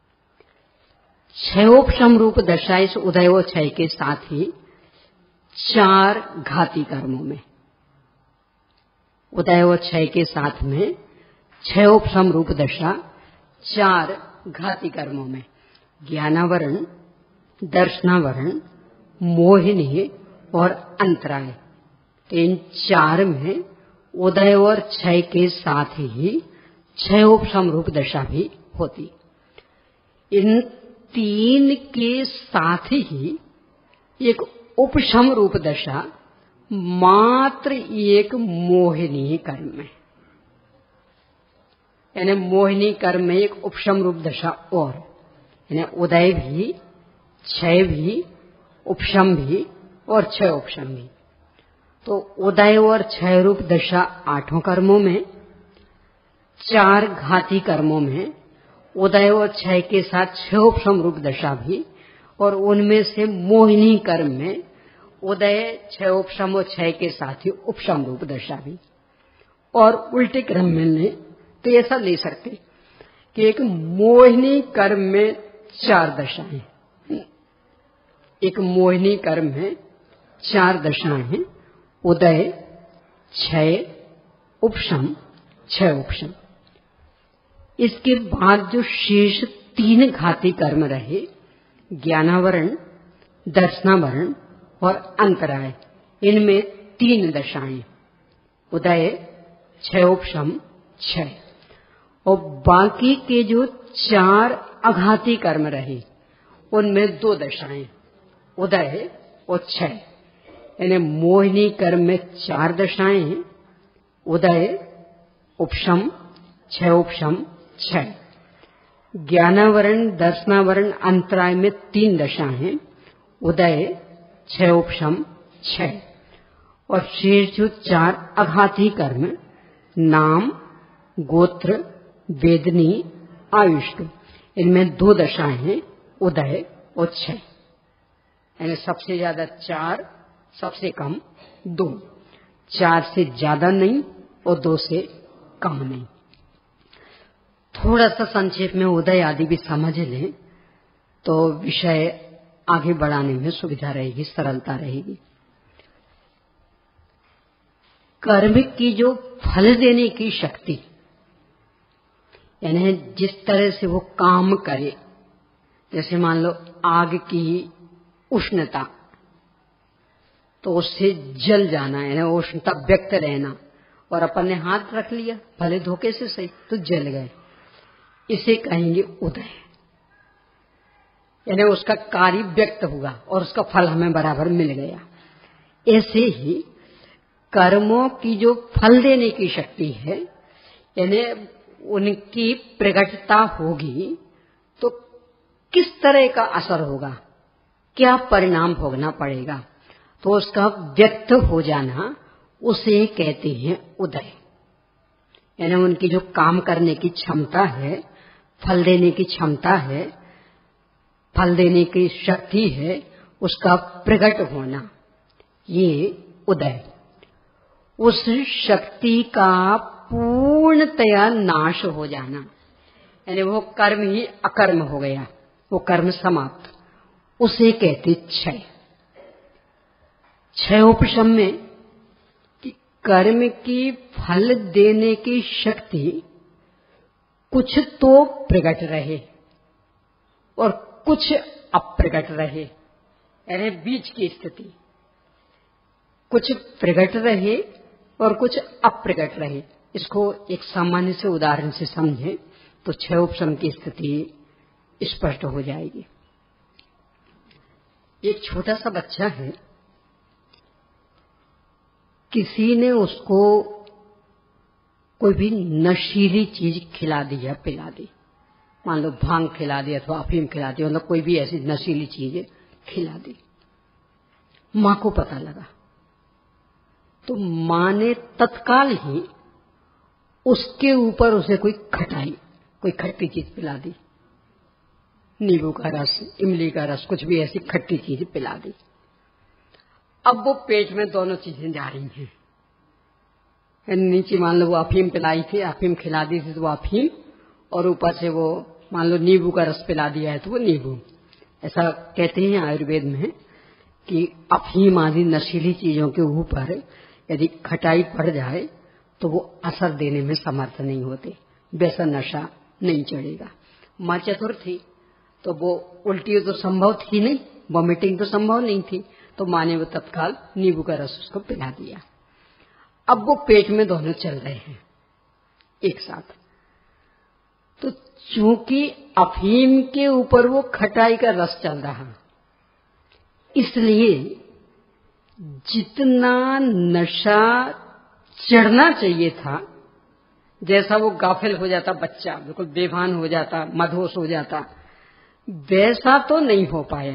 क्षयोपशम रूप दशा इस उदय और क्षय के साथ ही 4 घाती कर्मों में, उदय और क्षय के साथ में क्षयोपशम रूप दशा 4 घाती कर्मों में, ज्ञानावरण, दर्शनावरण, मोहिनी और अंतराय। तो इन 4 में उदय और क्षय के साथ ही क्षयोपशम रूप दशा भी होती। इन 3 के साथ ही एक उपशम रूप दशा मात्र एक मोहिनी कर्म में, यानी मोहिनी कर्म में एक उपशम रूप दशा और, यानी उदय भी, क्षय भी, उपशम भी और क्षय उपशम भी। तो उदय और क्षय रूप दशा 8 कर्मों में, 4 घाती कर्मों में, उदय और क्षय के साथ क्षयोपशम रूप दशा भी, और उनमें से मोहिनी कर्म में उदय, क्षयोपशम और क्षय के साथ ही उपशम रूप दशा भी। और उल्टे क्रम में ले तो ऐसा ले सकते कि एक मोहिनी कर्म में 4 दशाएं, एक मोहिनी कर्म में 4 दशाएं हैं, उदय, क्षय, उपशम, क्षय उपशम। इसके बाद जो शेष 3 घाती कर्म रहे, ज्ञानावरण, दर्शनावरण और अंतराय, इनमें 3 दशाएं, उदय, क्षयोपशम, क्षय। और बाकी के जो 4 अघाती कर्म रहे, उनमें 2 दशाएं, उदय और क्षय। यानी मोहिनी कर्म में 4 दशाएं हैं, उदय, उपशम, क्षयोपशम, क्षय। ज्ञानावरण दर्शनावरण अंतराय में 3 दशा हैं, उदय, क्षयोपशम, क्षय। और शेष जो 4 अघाती कर्म, नाम, गोत्र, वेदनी, आयुष्ट, इनमें 2 दशाएं हैं, उदय और क्षय। यानी सबसे ज्यादा 4, सबसे कम 2, 4 से ज्यादा नहीं और 2 से कम नहीं। थोड़ा सा संक्षेप में उदय आदि भी समझ लें तो विषय आगे बढ़ाने में सुविधा रहेगी, सरलता रहेगी। कर्म की जो फल देने की शक्ति, यानी जिस तरह से वो काम करे, जैसे मान लो आग की उष्णता, तो उससे जल जाना, यानी उष्णता व्यक्त रहना, और अपन ने हाथ रख लिया भले धोखे से सही तो जल गए, इसे कहेंगे उदय। यानी उसका कार्य व्यक्त हुआ और उसका फल हमें बराबर मिल गया। ऐसे ही कर्मों की जो फल देने की शक्ति है, यानी उनकी प्रकटता होगी तो किस तरह का असर होगा, क्या परिणाम भोगना पड़ेगा, तो उसका व्यक्त हो जाना, उसे कहते हैं उदय। यानी उनकी जो काम करने की क्षमता है, फल देने की क्षमता है, फल देने की शक्ति है, उसका प्रकट होना, ये उदय। उस शक्ति का पूर्णतया नाश हो जाना, यानी वो कर्म ही अकर्म हो गया, वो कर्म समाप्त, उसे कहते क्षय। क्षयोपशम में कि कर्म की फल देने की शक्ति कुछ तो प्रकट रहे और कुछ अप्रकट रहे, यानी बीच की स्थिति, कुछ प्रकट रहे और कुछ अप्रकट रहे। इसको एक सामान्य से उदाहरण से समझें तो क्षयोपशम की स्थिति स्पष्ट हो जाएगी। एक छोटा सा बच्चा है, किसी ने उसको कोई भी नशीली चीज खिला दी या पिला दी, मान लो भांग खिला दी अथवा अफीम खिला दी, मतलब कोई भी ऐसी नशीली चीज खिला दी। मां को पता लगा तो मां ने तत्काल ही उसके ऊपर उसे कोई खटाई, कोई खट्टी चीज पिला दी, नींबू का रस, इमली का रस, कुछ भी ऐसी खट्टी चीज पिला दी। अब वो पेट में दोनों चीजें जा रही हैं। नीचे मान लो वो अफीम पिलाई थी, अफीम खिला दी थी तो वो अफीम, और ऊपर से वो मान लो नींबू का रस पिला दिया है तो वो नींबू। ऐसा कहते हैं आयुर्वेद में कि अफीम आदि नशीली चीजों के ऊपर यदि खटाई पड़ जाए तो वो असर देने में समर्थ नहीं होते, वैसा नशा नहीं चढ़ेगा। मां चतुर थी तो वो उल्टी तो संभव थी नहीं, वॉमिटिंग तो संभव नहीं थी, तो मां ने वो तत्काल नींबू का रस उसको पिला दिया। अब वो पेट में दोनों चल रहे हैं एक साथ, तो चूंकि अफीम के ऊपर वो खटाई का रस चल रहा, इसलिए जितना नशा चढ़ना चाहिए था, जैसा वो गाफिल हो जाता बच्चा, बिल्कुल बेभान हो जाता, मदहोश हो जाता, वैसा तो नहीं हो पाया,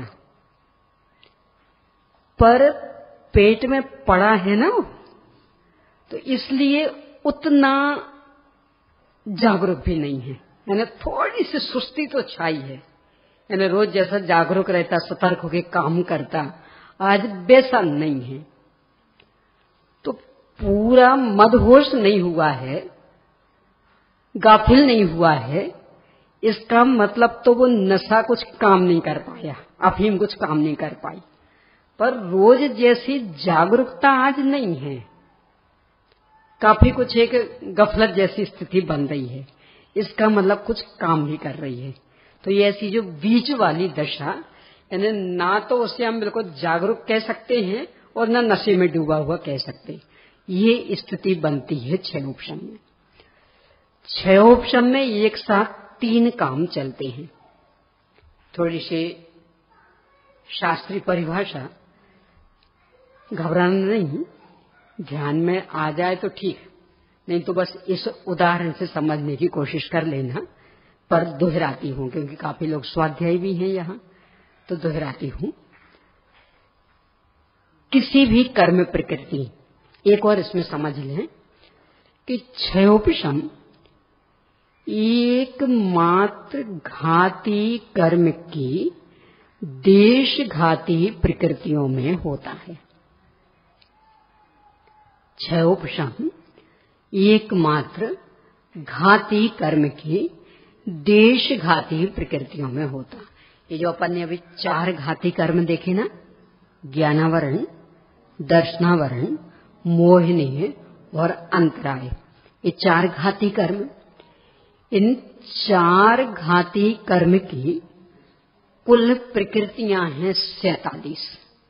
पर पेट में पड़ा है ना, तो इसलिए उतना जागरूक भी नहीं है, यानी थोड़ी सी सुस्ती तो छाई है। यानी रोज जैसा जागरूक रहता, सतर्क होकर काम करता, आज वैसा नहीं है। तो पूरा मदहोश नहीं हुआ है, गाफिल नहीं हुआ है, इसका मतलब तो वो नशा कुछ काम नहीं कर पाया, अफीम कुछ काम नहीं कर पाई, पर रोज जैसी जागरूकता आज नहीं है, काफी कुछ एक गफलत जैसी स्थिति बन रही है, इसका मतलब कुछ काम ही कर रही है। तो ये ऐसी जो बीच वाली दशा, यानी ना तो उसे हम बिल्कुल जागरूक कह सकते हैं और ना नशे में डूबा हुआ कह सकते, ये स्थिति बनती है क्षयोपशम में। क्षयोपशम में एक साथ 3 काम चलते हैं। थोड़ी सी शास्त्रीय परिभाषा, घबराना नहीं, ध्यान में आ जाए तो ठीक, नहीं तो बस इस उदाहरण से समझने की कोशिश कर लेना। पर दोहराती हूँ, क्योंकि काफी लोग स्वाध्यायी भी हैं यहाँ, तो दोहराती हूँ। किसी भी कर्म प्रकृति, एक और इसमें समझ लें कि क्षयोपशम एकमात्र घाती कर्म की देश घाती प्रकृतियों में होता है। क्षयोपशम एकमात्र घाती कर्म की देश घाती प्रकृतियों में होता। ये जो अपन ने अभी 4 घाती कर्म देखे ना, ज्ञानावरण, दर्शनावरण, मोहिनी और अंतराय, ये 4 घाती कर्म, इन 4 घाती कर्म की कुल प्रकृतियां हैं 47।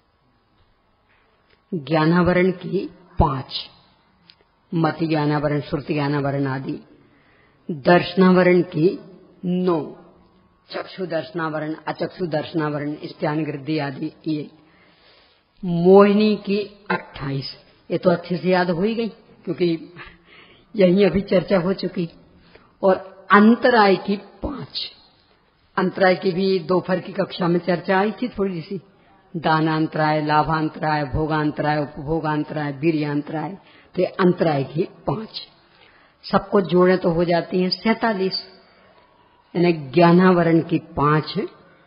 ज्ञानावरण की 5, मत ज्ञानावरण, श्रुति ज्ञानावरण आदि। दर्शनावरण की 9, चक्षु दर्शनावरण, अचक्षु दर्शनावरण, स्त्यान गृद्धि आदि ये। मोहिनी की 28, ये तो अच्छे से याद हो ही गई क्योंकि यही अभी चर्चा हो चुकी। और अंतराय की 5, अंतराय की भी दोपहर की कक्षा में चर्चा आई थी थोड़ी सी। दानांतराय, लाभांतराय, भोगांतराय, उपभोगांतराय, वीर्यांतराय, तो ये अंतराय की 5, सबको जोड़े तो हो जाती हैं 47। यानी ज्ञानावरण की 5,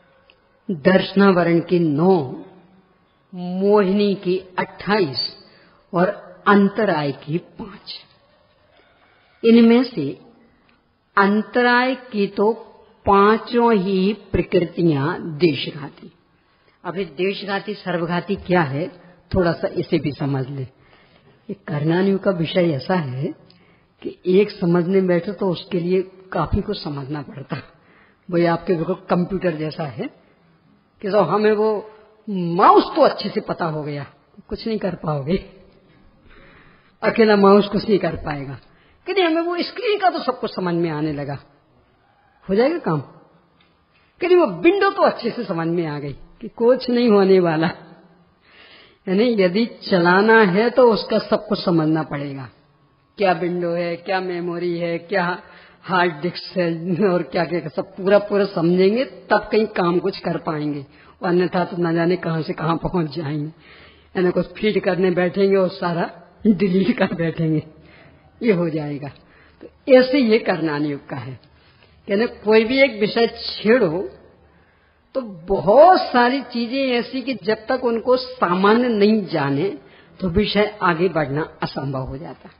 दर्शनावरण की 9, मोहिनी की 28 और अंतराय की 5। इनमें से अंतराय की तो 5 ही प्रकृतियां देशघाती। अभी देशघाती सर्वघाती क्या है, थोड़ा सा इसे भी समझ ले। ये करनानियों का विषय ऐसा है कि एक समझने बैठे तो उसके लिए काफी कुछ समझना पड़ता। वही आपके बिल्कुल कंप्यूटर जैसा है कि तो हमें वो माउस तो अच्छे से पता हो गया, कुछ नहीं कर पाओगे, अकेला माउस कुछ नहीं कर पाएगा। कि हमें वो स्क्रीन का तो सब कुछ समझ में आने लगा, हो जाएगा काम। कि वो विंडो तो अच्छे से समझ में आ गई कि कुछ नहीं होने वाला। यानी यदि चलाना है तो उसका सब कुछ समझना पड़ेगा, क्या विंडो है, क्या मेमोरी है, क्या हार्ड डिस्क है और क्या क्या, सब पूरा समझेंगे तब कहीं काम कुछ कर पाएंगे, अन्यथा तो न जाने कहां से कहां पहुंच जाएंगे। यानी कुछ फीड करने बैठेंगे और सारा डिलीट कर बैठेंगे, ये हो जाएगा। तो ऐसे ये करनानी युग का है। यानी कोई भी एक विषय छेड़ो तो बहुत सारी चीजें ऐसी कि जब तक उनको सामान्य नहीं जाने तो विषय आगे बढ़ना असंभव हो जाता।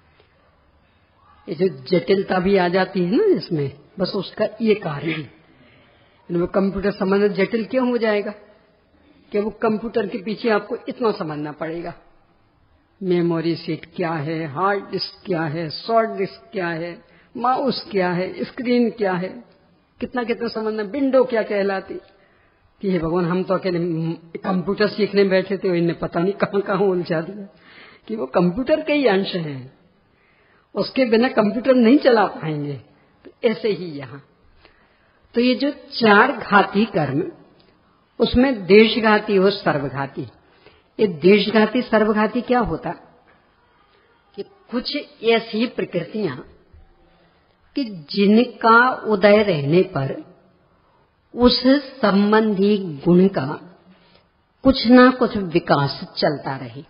ये जो जटिलता भी आ जाती है ना इसमें, बस उसका ये कारण है। वो कंप्यूटर समझना जटिल क्यों हो जाएगा कि वो कंप्यूटर के पीछे आपको इतना समझना पड़ेगा, मेमोरी सीट क्या है, हार्ड डिस्क क्या है, शॉर्ट डिस्क क्या है, माउस क्या है, स्क्रीन क्या है, कितना कितना समझना, विंडो क्या कहलाती। कि हे भगवान, हम तो अकेले कंप्यूटर सीखने बैठे थे, इन्हें पता नहीं कहां कहां उलझा दिया कि वो कंप्यूटर के ही अंश हैं, उसके बिना कंप्यूटर नहीं चला पाएंगे। तो ऐसे ही यहाँ तो ये जो 4 घाती कर्म, उसमें देशघाती और सर्वघाती। ये देशघाती सर्वघाती क्या होता कि कुछ ऐसी प्रकृतियां कि जिनका उदय रहने पर उस संबंधी गुण का कुछ ना कुछ विकास चलता रहे।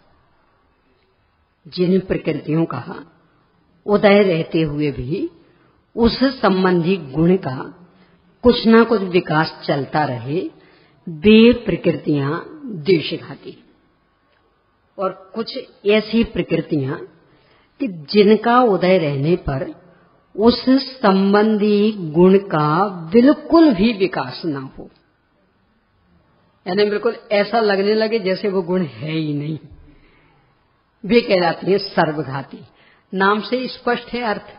जिन प्रकृतियों का उदय रहते हुए भी उस संबंधी गुण का कुछ ना कुछ विकास चलता रहे, वे प्रकृतियां देशघाती। और कुछ ऐसी प्रकृतियां कि जिनका उदय रहने पर उस संबंधी गुण का बिल्कुल भी विकास ना हो, यानी बिल्कुल ऐसा लगने लगे जैसे वो गुण है ही नहीं, वे कहलाती है सर्वघाती। नाम से स्पष्ट है अर्थ,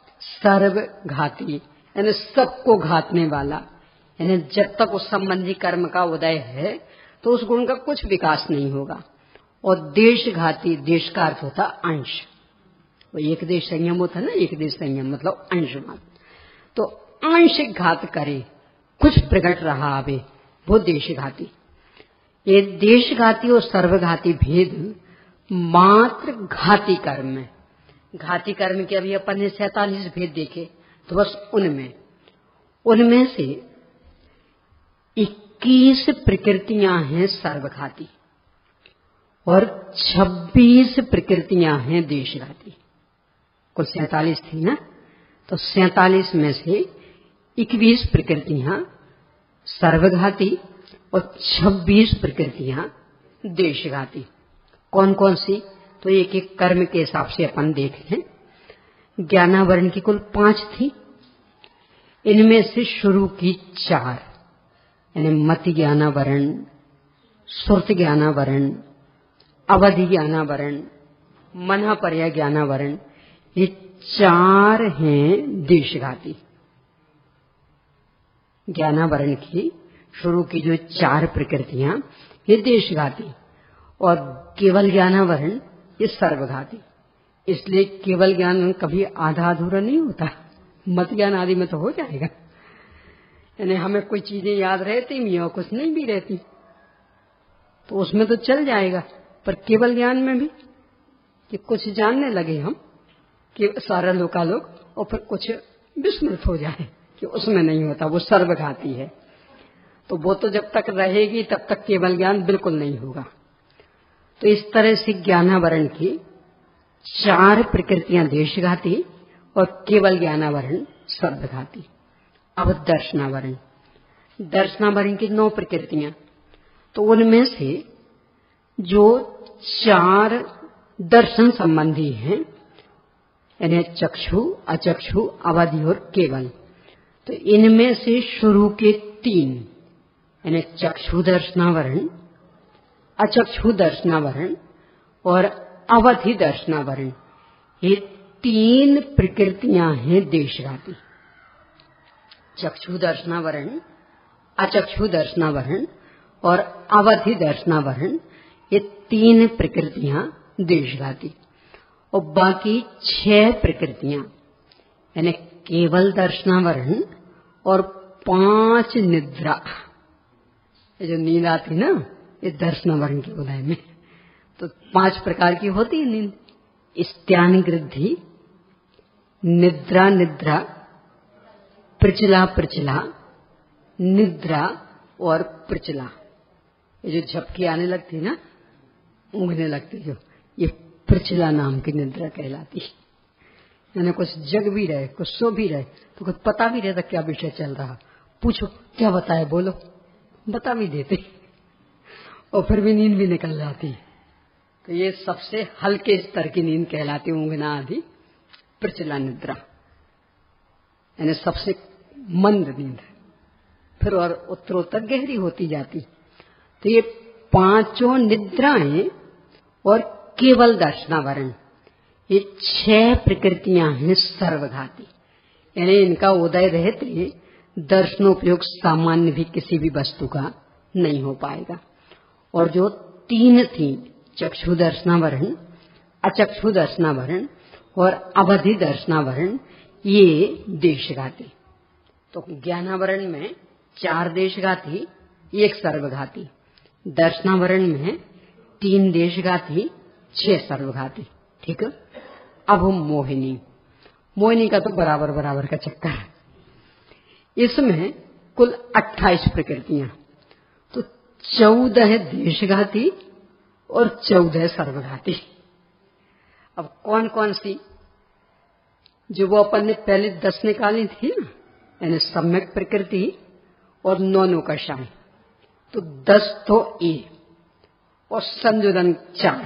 सर्वघाती यानी सबको घातने वाला। यानी जब तक उस संबंधी कर्म का उदय है तो उस गुण का कुछ विकास नहीं होगा। और देशघाती, देश का अर्थ होता अंश, वो एक देश संयम होता है ना, एक देश संयम मतलब अंश मात्र। तो अंश घात करे, कुछ प्रकट रहा अबे, वो देशघाती। ये देशघाती और सर्वघाती भेद मात्र घाती कर्म में। घाती कर्म के अभी अपन ने 47 भेद देखे, तो बस उनमें। उनमें से 21 प्रकृतियां हैं सर्वघाती और 26 प्रकृतियां हैं देशघाती। कुल 47 थी ना, तो 47 में से 21 प्रकृतियां सर्वघाती और 26 प्रकृतियां देशघाती। कौन कौन सी, तो एक एक कर्म के हिसाब से अपन देखते हैं। ज्ञानावरण की कुल 5 थी, इनमें से शुरू की 4 यानी मति ज्ञानावरण, सुरत ज्ञानावरण, अवधि ज्ञानावरण, मनःपर्य ज्ञानावरण, ये 4 हैं देशघाती। ज्ञानावरण की शुरू की जो 4 प्रकृतियां ये देशघाती और केवल ज्ञानावरण ये सर्वघाती। इसलिए केवल ज्ञान कभी आधा अधूरा नहीं होता, मत ज्ञान आदि में तो हो जाएगा। यानी हमें कोई चीजें याद रहती भी और कुछ नहीं भी रहती तो उसमें तो चल जाएगा, पर केवल ज्ञान में भी कि कुछ जानने लगे हम कि सारा लोकालोक और फिर कुछ विस्मृत हो जाए कि उसमें नहीं होता, वो सर्वघाती है। तो वो तो जब तक रहेगी तब तक केवल ज्ञान बिल्कुल नहीं होगा। तो इस तरह से ज्ञानावरण की 4 प्रकृतियां देशघाती और केवल ज्ञानावरण सर्वघाती। अब दर्शनावरण, दर्शनावरण की 9 प्रकृतियां, तो उनमें से जो 4 दर्शन संबंधी हैं यानी चक्षु, अचक्षु, अवधि और केवल, तो इनमें से शुरू के 3 यानी चक्षु दर्शनावरण, अचक्षु दर्शनावरण और अवधि दर्शनावरण, ये 3 प्रकृतियां हैं देशघाती। चक्षु दर्शनावरण, अचक्षु दर्शनावरण और अवधि दर्शनावरण, ये 3 प्रकृतियां देशघाती। और बाकी 6 प्रकृतियां यानी केवल दर्शनावरण और 5 निद्रा, ये जो नींद आती ना ये दर्शनावरण के उदय में, तो 5 प्रकार की होती है नींद। स्त्यान गृद्धि, निद्रा निद्रा, प्रचला प्रचला, निद्रा और प्रचला। ये जो झपकी आने लगती है ना, ऊँघने लगती जो, ये प्रचला नाम की निद्रा कहलाती है। यानी कुछ जग भी रहे, कुछ सो भी रहे, तो कुछ पता भी रहता क्या विषय चल रहा, पूछो क्या बताए, बोलो, बता भी देते और फिर भी नींद भी निकल जाती। तो ये सबसे हल्के स्तर की नींद कहलाती, ऊँघना आदि प्रचला निद्रा, यानी सबसे मंद नींद, फिर और उत्तरोत्तर गहरी होती जाती। तो ये 5 निद्राएं और केवल दर्शनावरण, ये 6 प्रकृतियां हैं सर्वघाती। यानी इनका उदय रहते दर्शनोपयोग सामान्य भी किसी भी वस्तु का नहीं हो पाएगा। और जो 3 थी, चक्षु दर्शनावरण, अचक्षु दर्शनावरण और अवधि दर्शनावरण, ये देशघाती। तो ज्ञानावरण में 4 देशघाती, 1 सर्वघाती। दर्शनावरण में 3 देशघाती, 6 सर्वघाती। ठीक है। अब मोहिनी, मोहिनी का तो बराबर बराबर का चक्कर है। इसमें कुल 28 प्रकृतियां, तो 14 देशघाती और 14 सर्वघाती। अब कौन कौन सी, जो वो अपन ने पहले 10 निकाली थी ना, यानी सम्यक प्रकृति और नौनों का शाम, तो 10 तो ए और संयोजन 4,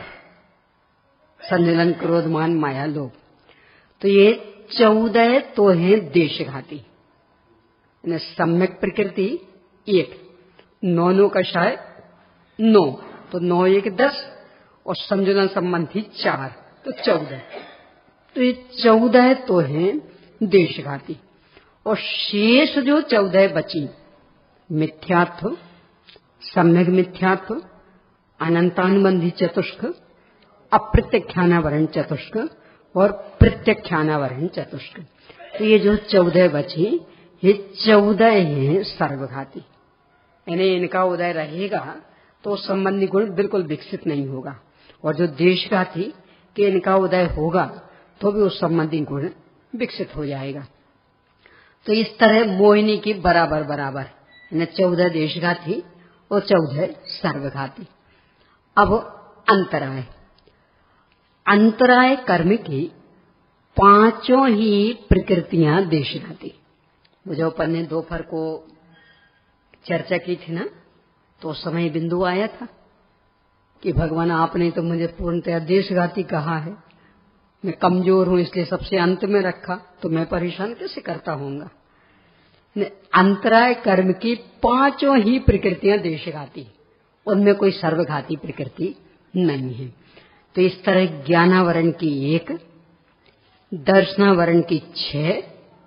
संयोजन क्रोध मान माया लोभ, तो ये 14 तो हैं देशघाती। यानी सम्यक प्रकृति 1, नौनों का शाय 9, तो 9 1 10 और संयोजन संबंधी 4, तो 14। तो ये 14 तो हैं देशघाती। और शेष जो 14 बची, मिथ्यात्व, सम्यक मिथ्यात्व, अनंतानुबंधी चतुष्क, अप्रत्यख्यानावरण चतुष्क और प्रत्यख्यानावरण चतुष्क, तो ये जो 14 बची, ये 14 हैं सर्वघाती। यानी इनका उदय रहेगा तो संबंधी गुण बिल्कुल विकसित नहीं होगा, और जो देशघाती कि इनका उदय होगा तो भी उस संबंधी गुण विकसित हो जाएगा। तो इस तरह मोहिनी की बराबर बराबर 14 देशघाती और 14 सर्वघाती। अब अंतराय, अंतराय कर्म की पांचों ही प्रकृतियां देशघाती। वो जो अपन ने दोपहर को चर्चा की थी ना, तो उस समय बिंदु आया था कि भगवान आपने तो मुझे पूर्णतया देशघाती कहा है, मैं कमजोर हूं इसलिए सबसे अंत में रखा, तो मैं परेशान कैसे करता होऊंगा। अंतराय कर्म की पांचों ही प्रकृतियां देशघाती, उनमें कोई सर्वघाती प्रकृति नहीं है। तो इस तरह ज्ञानावरण की 1, दर्शनावरण की 6,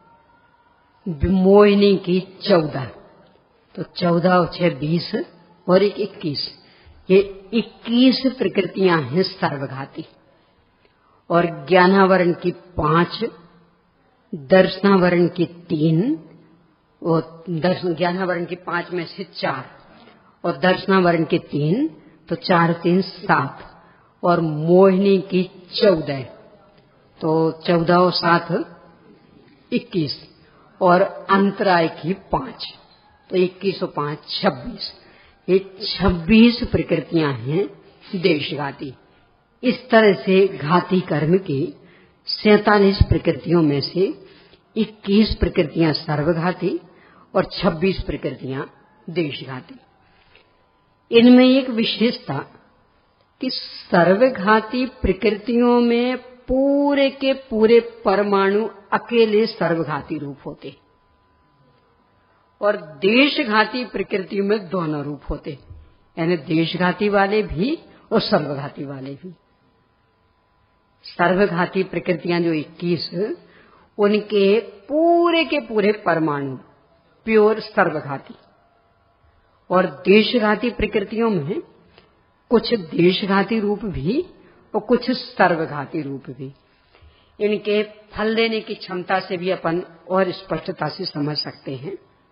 मोहिनी की 14, तो 14 और 6 20 और 1 21, ये 21 प्रकृतियां हैं सर्वघाती। और ज्ञानावरण की 5, दर्शनावरण की 3, और ज्ञानावरण की 5 में से 4 और दर्शनावरण की 3, तो 4 3 7, और मोहिनी की 14, तो 14 और 7 21, और अंतराय की 5, तो 21 और 5 26, ये 26 प्रकृतियां हैं देशघाती। इस तरह से घाती कर्म की 47 प्रकृतियों में से 21 प्रकृतियां सर्वघाती और 26 प्रकृतियां देशघाती। इनमें एक विशेषता कि सर्वघाती प्रकृतियों में पूरे के पूरे परमाणु अकेले सर्वघाती रूप होते, और देशघाती प्रकृति में दोनों रूप होते, यानी देशघाती वाले भी और सर्वघाती वाले भी। सर्वघाती प्रकृतियां जो 21, उनके पूरे के पूरे परमाणु प्योर सर्वघाती, और देशघाती प्रकृतियों में कुछ देशघाती रूप भी और कुछ सर्वघाती रूप भी। इनके फल देने की क्षमता से भी अपन और स्पष्टता से समझ सकते हैं।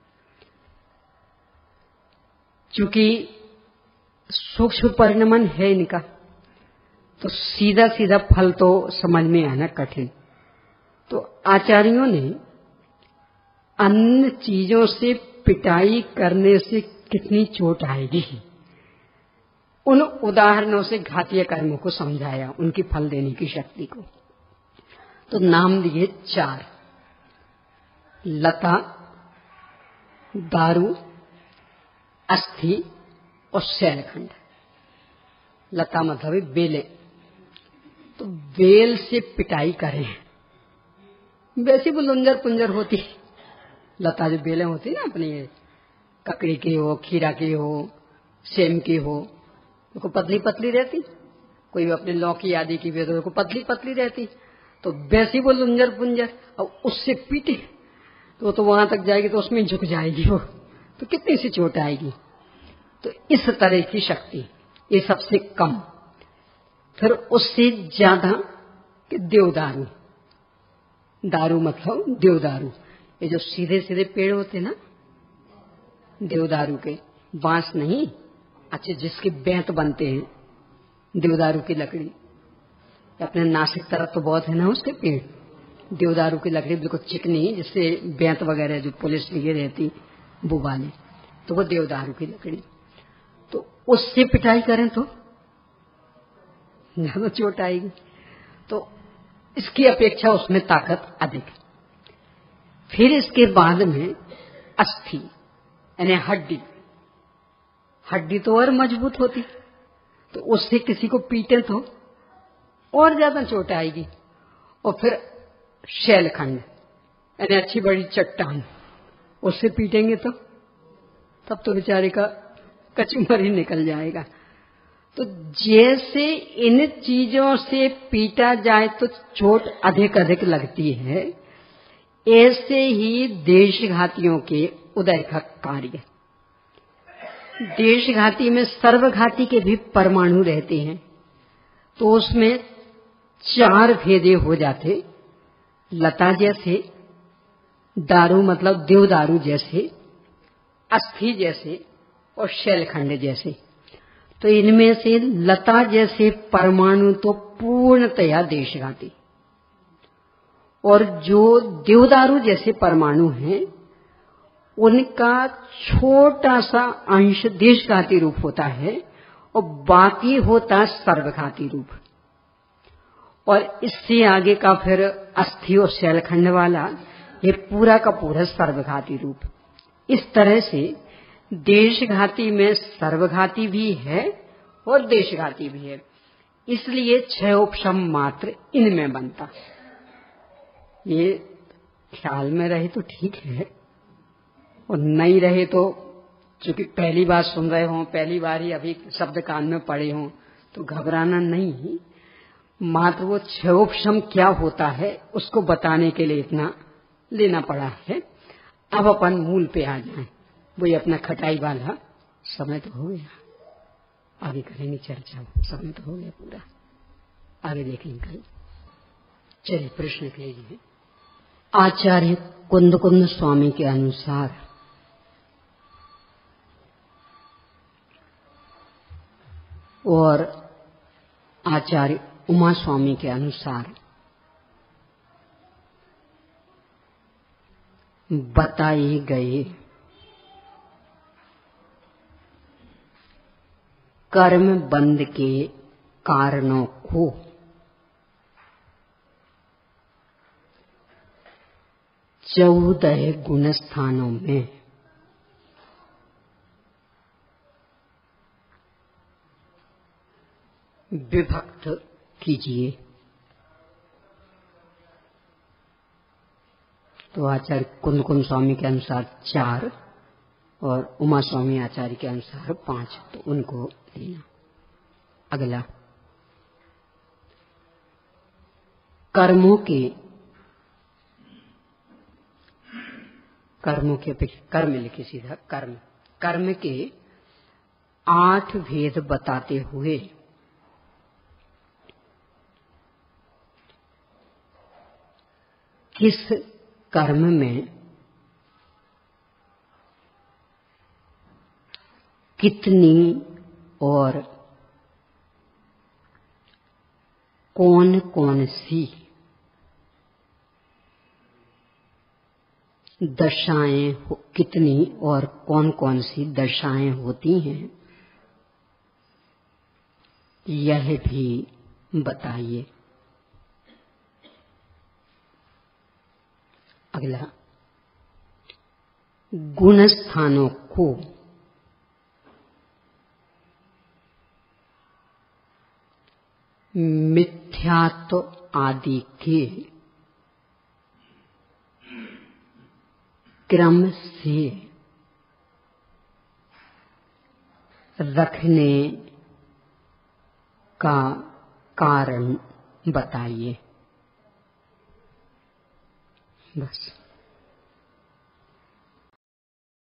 चूंकि सूक्ष्म परिणमन है इनका, तो सीधा सीधा फल तो समझ में आना कठिन। तो आचार्यों ने अन्य चीजों से पिटाई करने से कितनी चोट आएगी, उन उदाहरणों से घातीय कर्मों को समझाया, उनकी फल देने की शक्ति को। तो नाम दिए 4, लता, दारू, अस्थि और शैलखंड। लता मतलब बेलें, तो बेल से पिटाई करें, वैसी बुलंजर पुंजर होती लता, जो बेलें होती ना अपनी, ककड़ी की हो, खीरा की हो, सेम की हो, तो पतली पतली रहती, कोई अपने लौकी आदि की भी तो पतली पतली रहती, तो वैसी बुलंजर पुंजर, और उससे पीटे तो वहां तक जाएगी तो उसमें झुक जाएगी वो, तो कितनी सी चोट आएगी। तो इस तरह की शक्ति, ये सबसे कम। फिर उससे ज्यादा कि देवदारू, दारू मतलब देवदारू, ये जो सीधे सीधे पेड़ होते ना देवदारू के, बांस नहीं, अच्छे जिसके बेंत बनते हैं देवदारू की लकड़ी, अपने नासिक तरफ तो बहुत है ना उसके पेड़, देवदारू की लकड़ी बिल्कुल चिकनी, जिससे बेंत वगैरह जो पुलिस लिए रहती वो वाले, तो वो देवदारू की लकड़ी। तो उससे पिटाई करें तो ज्यादा चोट आएगी, तो इसकी अपेक्षा उसमें ताकत अधिक। फिर इसके बाद में अस्थि यानी हड्डी, हड्डी तो और मजबूत होती, तो उससे किसी को पीटे तो और ज्यादा चोट आएगी। और फिर शैलखंड यानी अच्छी बड़ी चट्टान, उससे पीटेंगे तो तब तो बेचारे का कचूमर ही निकल जाएगा। तो जैसे इन चीजों से पीटा जाए तो चोट अधिक अधिक लगती है, ऐसे ही देशघातियों के उदय का कार्य। देशघाती में सर्वघाती के भी परमाणु रहते हैं, तो उसमें 4 भेदे हो जाते, लता जैसे, दारू मतलब देवदारू जैसे, अस्थि जैसे और शैलखंड जैसे। तो इनमें से लता जैसे परमाणु तो पूर्णतया देशघाती, और जो देवदारू जैसे परमाणु हैं उनका छोटा सा अंश देशघाती रूप होता है और बाकी होता सर्वघाती रूप। और इससे आगे का फिर अस्थि और शैलखंड वाला ये पूरा का पूरा सर्वघाती रूप। इस तरह से देशघाती में सर्वघाती भी है और देशघाती भी है, इसलिए 6 उपशम मात्र इनमें बनता। ये ख्याल में रहे तो ठीक है, और नहीं रहे तो चूंकि पहली बार सुन रहे हों, पहली बार ही अभी शब्द कान में पड़े हों, तो घबराना नहीं। मात्र वो 6 उपशम क्या होता है उसको बताने के लिए इतना लेना पड़ा है। अब अपन मूल पे आ जाएं। वही अपना खटाई वाला समय तो हो गया, आगे करेंगे चर्चा। समय तो हो गया पूरा, आगे देखेंगे कल। चलिए प्रश्न कीजिए। आचार्य कुंद कुंद स्वामी के अनुसार और आचार्य उमा स्वामी के अनुसार बताए गए कर्म बंध के कारणों को चौदह गुण स्थानों में विभक्त कीजिए। तो आचार्य कुंद कुंद स्वामी के अनुसार 4 और उमा स्वामी आचार्य के अनुसार 5, तो उनको लेना। अगला कर्मों के अपेक्षा कर्म लिखे सीधा कर्म के 8 भेद बताते हुए किस कर्म में कितनी और कौन कौन सी दशाएं, कितनी और कौन कौन सी दशाएं होती हैं, यह भी बताइए। अगला गुण स्थानों को मिथ्यात्व आदि के क्रम से रखने का कारण बताइए। बस।